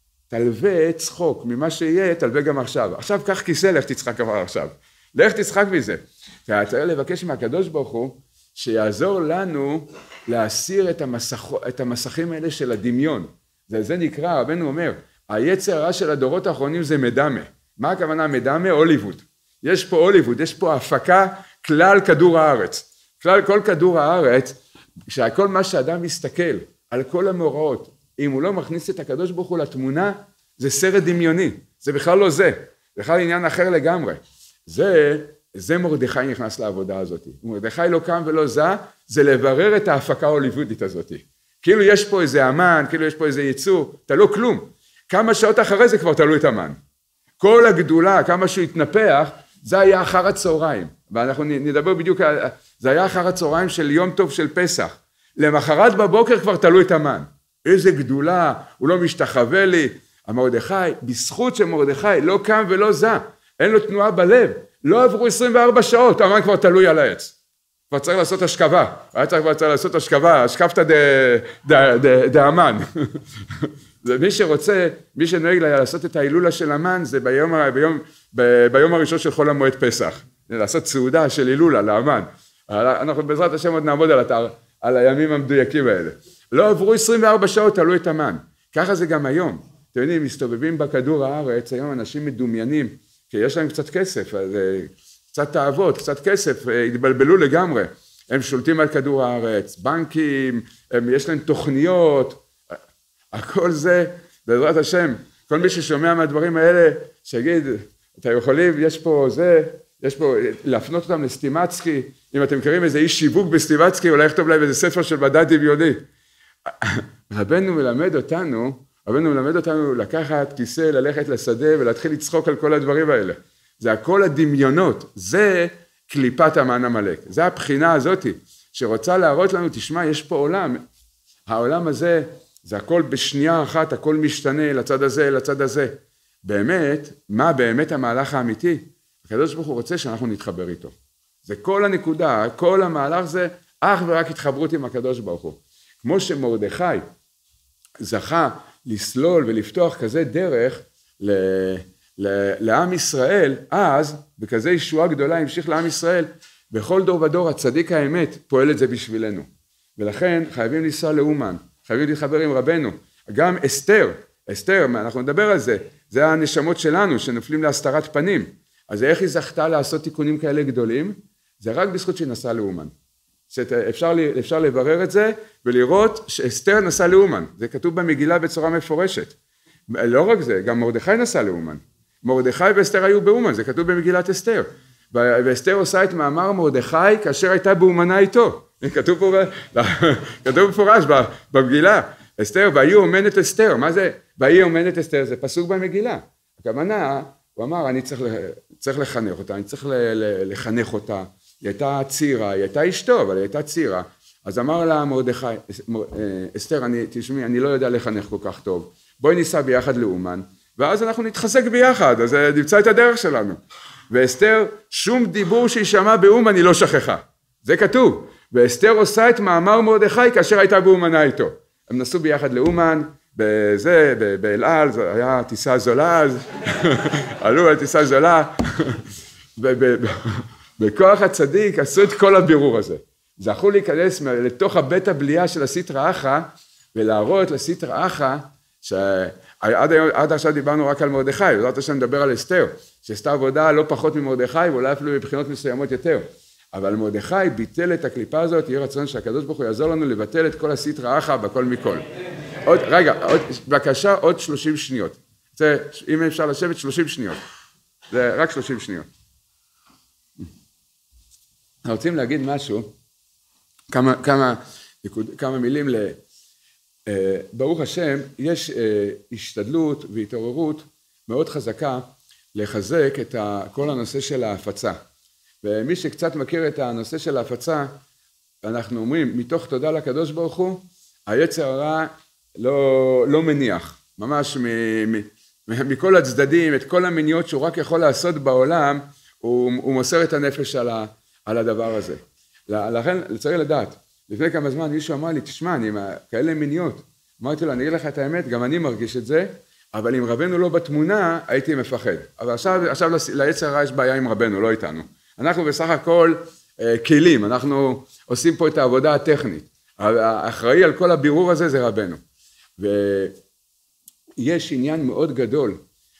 תלווה צחוק, ממה שיהיה, תלווה גם עכשיו. עכשיו, קח כיסא, לך תצחק כבר עכשיו. לך תצחק מזה. אתה צריך לבקש מהקדוש ברוך הוא, שיעזור לנו להסיר את, המסך, את המסכים האלה של הדמיון. זה, זה נקרא, רבנו אומר, היצר הרע של הדורות האחרונים זה מדמה. מה הכוונה מדמה? הוליווד. יש פה הוליווד, יש פה הפקה כלל כדור הארץ. כלל כל כדור הארץ, שכל מה שאדם מסתכל על כל המאורעות, אם הוא לא מכניס את הקדוש ברוך הוא לתמונה, זה סרט דמיוני. זה בכלל לא זה. זה בכלל עניין אחר לגמרי. זה, זה מרדכי נכנס לעבודה הזאת. מרדכי לא קם ולא זה, זה לברר את ההפקה ההוליוודית הזאת. כאילו יש פה איזה אמן, כאילו יש פה איזה ייצור, תלו כלום. כמה שעות אחרי זה כבר תלו את אמן. כל הגדולה, כמה שהוא התנפח, זה היה אחר הצהריים. ואנחנו נדבר בדיוק, זה היה אחר הצהריים של יום טוב של פסח. למחרת בבוקר כבר תלו את המן. איזה גדולה, הוא לא משתחווה לי. המרדכי, בזכות שמרדכי לא קם ולא זה, אין לו תנועה בלב. לא עברו עשרים וארבע שעות, המן כבר תלוי על העץ. כבר צריך לעשות השכבה. היה צריך כבר צריך לעשות השכבה, השכבת דאמן. מי שרוצה, מי שנוהג לעשות את ההילולה של המן, זה ביום, ביום, ביום הראשון של חול המועד פסח. לעשות סעודה של הילולה לאמן. אנחנו בעזרת השם עוד נעמוד על, התאר, על הימים המדויקים האלה. לא עברו עשרים וארבע שעות, תלו את המן. ככה זה גם היום. אתם יודעים, מסתובבים בכדור הארץ, היום אנשים מדומיינים, כי יש להם קצת כסף, אז קצת תאוות, קצת כסף, התבלבלו לגמרי. הם שולטים על כדור הארץ, בנקים, הם, יש להם תוכניות, הכל זה, בעזרת השם, כל מי ששומע מהדברים האלה, שיגיד, אתם יכולים, יש פה זה, יש פה, להפנות אותם לסטימצקי, אם אתם מכירים איזה איש שיווק בסטימצקי, אולי יכתוב להם איזה ספר של מדע דמיוני. רבנו מלמד אותנו, רבנו מלמד אותנו לקחת כיסא, ללכת לשדה ולהתחיל לצחוק על כל הדברים האלה. זה הכל הדמיונות, זה קליפת המן עמלק, זה הבחינה הזאת, שרוצה להראות לנו, תשמע, יש פה עולם, העולם הזה, זה הכל בשנייה אחת, הכל משתנה לצד הזה, לצד הזה. באמת, מה באמת המהלך האמיתי? הקדוש ברוך הוא רוצה שאנחנו נתחבר איתו. זה כל הנקודה, כל המהלך זה אך ורק התחברות עם הקדוש ברוך הוא. כמו שמרדכי זכה לסלול ולפתוח כזה דרך ל, ל, לעם ישראל, אז בכזה ישועה גדולה המשיך לעם ישראל, בכל דור ודור הצדיק האמת פועל את זה בשבילנו. ולכן חייבים לנסוע לאומן, חייבים להתחבר עם רבנו. גם אסתר, אסתר, אנחנו נדבר על זה, זה הנשמות שלנו שנופלים להסתרת פנים. אז איך היא זכתה לעשות תיקונים כאלה גדולים? זה רק בזכות שהיא נסעה לאומן. אפשר, אפשר לברר את זה ולראות שאסתר נסעה לאומן. זה כתוב במגילה בצורה מפורשת. לא רק זה, גם מרדכי נסע לאומן. מרדכי ואסתר היו באומן, זה כתוב במגילת אסתר. ואסתר עושה את מאמר מרדכי כאשר הייתה באומנה איתו. כתוב פה, כתוב מפורש במגילה. אסתר, והיא אומנת אסתר. מה זה? והיא אומנת אסתר, זה פסוק במגילה. הכוונה, הוא אמר, אני צריך, צריך לחנך אותה, אני צריך לחנך אותה. היא הייתה צעירה, היא הייתה אשתו, אבל היא הייתה צעירה. אז אמר לה מרדכי, אסתר, אני, תשמעי, אני לא יודע לחנך כל כך טוב. בואי ניסע ביחד לאומן, ואז אנחנו נתחזק ביחד, אז נמצא את הדרך שלנו. ואסתר, שום דיבור שהיא שמעה באומן, היא לא שכחה. זה כתוב. ואסתר עושה את מאמר מרדכי כאשר הייתה באומנה איתו. הם נסעו ביחד לאומן, בזה, באלעל, זו היה טיסה זולה אז, עלו על טיסה זולה, בכוח הצדיק עשו את כל הבירור הזה. זכו להיכנס לתוך הבית הבליעה של הסטרא אחרא, ולהראות לסטרא אחא, שעד היום, עד עכשיו דיברנו רק על מרדכי, בעזרת השם נדבר על אסתר, שעשתה עבודה לא פחות ממרדכי, ואולי אפילו מבחינות מסוימות יותר. אבל מרדכי ביטל את הקליפה הזאת, יהיה רצון שהקדוש ברוך הוא יעזור לנו לבטל את כל הסטרא אחא בכל מכל. עוד, רגע, עוד, בבקשה, עוד שלושים שניות. זה, אם אפשר לשבת, שלושים שניות. זה רק שלושים שניות. אנחנו רוצים להגיד משהו, כמה, כמה, כמה מילים ל... ברוך השם, יש השתדלות והתעוררות מאוד חזקה לחזק את כל הנושא של ההפצה. ומי שקצת מכיר את הנושא של ההפצה, אנחנו אומרים, מתוך תודה לקדוש ברוך הוא, היצר הרע לא, לא מניח, ממש מ, מ, מכל הצדדים, את כל המניעות שהוא רק יכול לעשות בעולם, הוא, הוא מוסר את הנפש על, ה, על הדבר הזה. לכן, צריך לדעת, לפני כמה זמן מישהו אמר לי, תשמע, אני כאלה מניעות. אמרתי לו, אני אגיד לך את האמת, גם אני מרגיש את זה, אבל אם רבנו לא בתמונה, הייתי מפחד. אבל עכשיו, עכשיו ליצר הרע יש בעיה עם רבנו, לא איתנו. אנחנו בסך הכל אה, כלים, אנחנו עושים פה את העבודה הטכנית. האחראי על כל הבירור הזה זה רבנו. ויש עניין מאוד גדול,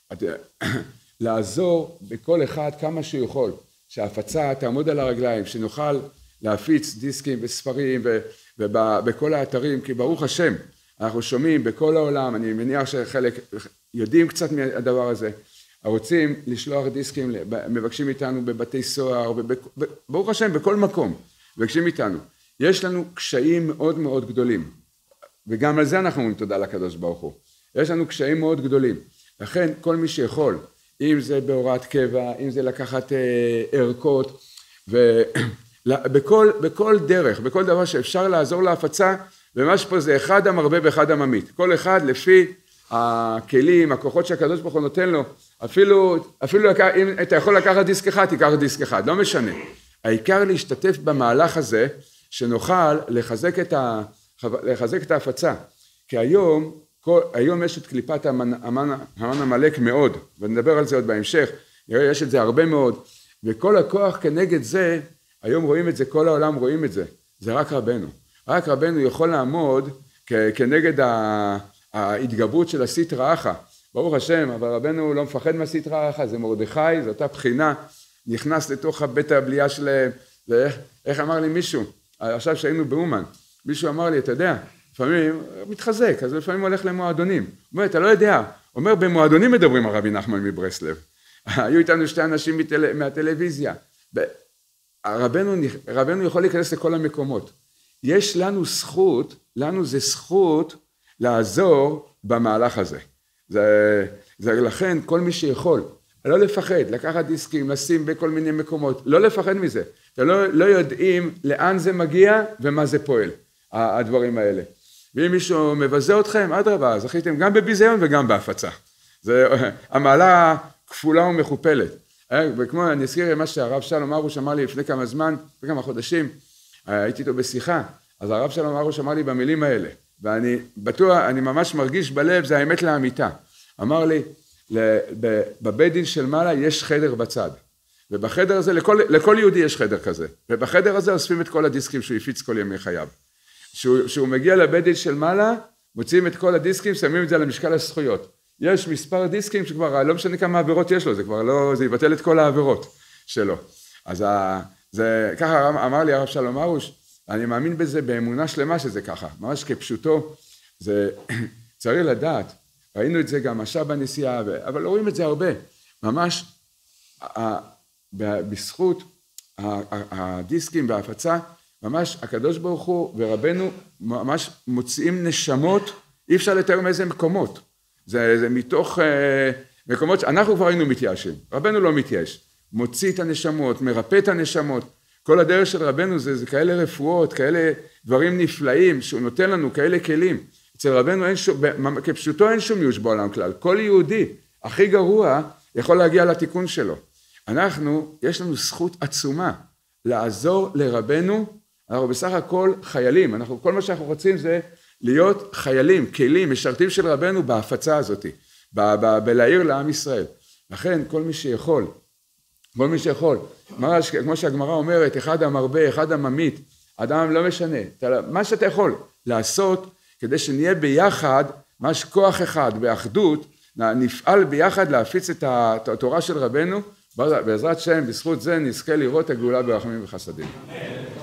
לעזור בכל אחד כמה שהוא יכול, שההפצה תעמוד על הרגליים, שנוכל להפיץ דיסקים וספרים ובכל האתרים, כי ברוך השם, אנחנו שומעים בכל העולם, אני מניח שחלק יודעים קצת מהדבר הזה, רוצים לשלוח דיסקים, מבקשים איתנו בבתי סוהר, ברוך השם, בכל מקום, מבקשים איתנו. יש לנו קשיים מאוד מאוד גדולים, וגם על זה אנחנו אומרים תודה לקדוש ברוך הוא. יש לנו קשיים מאוד גדולים, לכן כל מי שיכול, אם זה בהוראת קבע, אם זה לקחת אה, ערכות, ובכל בכל דרך, בכל דבר שאפשר לעזור להפצה, ומה שפה זה אחד המרבה ואחד הממית. כל אחד לפי הכלים, הכוחות שהקדוש ברוך הוא נותן לו, אפילו, אפילו אם אתה יכול לקחת דיסק אחד, תיקח דיסק אחד, לא משנה. העיקר להשתתף במהלך הזה, שנוכל לחזק את, ה, לחזק את ההפצה. כי היום, כל, היום יש את קליפת המן, המן, המן המלאק מאוד, ונדבר על זה עוד בהמשך, נראה, יש את זה הרבה מאוד, וכל הכוח כנגד זה, היום רואים את זה, כל העולם רואים את זה, זה רק רבנו. רק רבנו יכול לעמוד כ, כנגד ה, ההתגברות של הסטרא אחא. ברוך השם, אבל רבנו לא מפחד מהסטרא אחא, זה מרדכי, זו אותה בחינה, נכנס לתוך בית הבליעה שלהם, ואיך, איך אמר לי מישהו, עכשיו שהיינו באומן, מישהו אמר לי, אתה יודע, לפעמים מתחזק, אז לפעמים הולך למועדונים. הוא אומר, אתה לא יודע, הוא אומר, במועדונים מדברים על רבי נחמן מברסלב. היו איתנו שתי אנשים מטל... מהטלוויזיה. רבנו, רבנו יכול להיכנס לכל המקומות. יש לנו זכות, לנו זה זכות לעזור במהלך הזה. זה, זה לכן כל מי שיכול, לא לפחד, לקחת דיסקים, לשים בכל מיני מקומות, לא לפחד מזה. אתם לא, לא יודעים לאן זה מגיע ומה זה פועל, הדברים האלה. ואם מישהו מבזה אתכם, אדרבה, זכיתם גם בביזיון וגם בהפצה. זה המעלה כפולה ומכופלת. וכמו אני אזכיר מה שהרב שלום ארוש אמר לי לפני כמה זמן, לפני כמה חודשים, הייתי איתו בשיחה, אז הרב שלום ארוש אמר לי במילים האלה, ואני בטוח, אני ממש מרגיש בלב, זה האמת לאמיתה. אמר לי, בבית דין של מעלה יש חדר בצד. ובחדר הזה, לכל, לכל יהודי יש חדר כזה, ובחדר הזה אוספים את כל הדיסקים שהוא הפיץ כל ימי חייו. שהוא, שהוא מגיע לבית דין של מעלה, מוציאים את כל הדיסקים, שמים את זה על המשקל הזכויות. יש מספר דיסקים שכבר לא משנה כמה עבירות יש לו, זה כבר לא, זה יבטל את כל העבירות שלו. אז זה, ככה אמר לי הרב שלום ארוש, אני מאמין בזה באמונה שלמה שזה ככה, ממש כפשוטו, זה צריך לדעת, ראינו את זה גם עכשיו בנסיעה, אבל לא רואים את זה הרבה, ממש בזכות הדיסקים וההפצה, ממש הקדוש ברוך הוא ורבנו ממש מוציאים נשמות, אי אפשר לתאר מאיזה מקומות, זה, זה מתוך מקומות שאנחנו כבר היינו מתייאשים, רבנו לא מתייאש, מוציא את הנשמות, מרפא את הנשמות, כל הדרך של רבנו זה, זה כאלה רפואות, כאלה דברים נפלאים שהוא נותן לנו, כאלה כלים, אצל רבנו אין שום, כפשוטו אין שום ייאוש בעולם כלל, כל יהודי הכי גרוע יכול להגיע לתיקון שלו, אנחנו, יש לנו זכות עצומה לעזור לרבנו, אנחנו בסך הכל חיילים, אנחנו, כל מה שאנחנו רוצים זה להיות חיילים, כלים, משרתים של רבנו בהפצה הזאת, ב- ב- בלהעיר לעם ישראל. לכן כל מי שיכול, כל מי שיכול, ממש כמו שהגמרא אומרת, אחד המרבה, אחד הממית, אדם לא משנה, אתה, מה שאתה יכול לעשות כדי שנהיה ביחד, ממש כוח אחד, באחדות, נפעל ביחד להפיץ את התורה של רבנו, בעזרת שם, בזכות זה נזכה לראות הגאולה ברחמים וחסדים.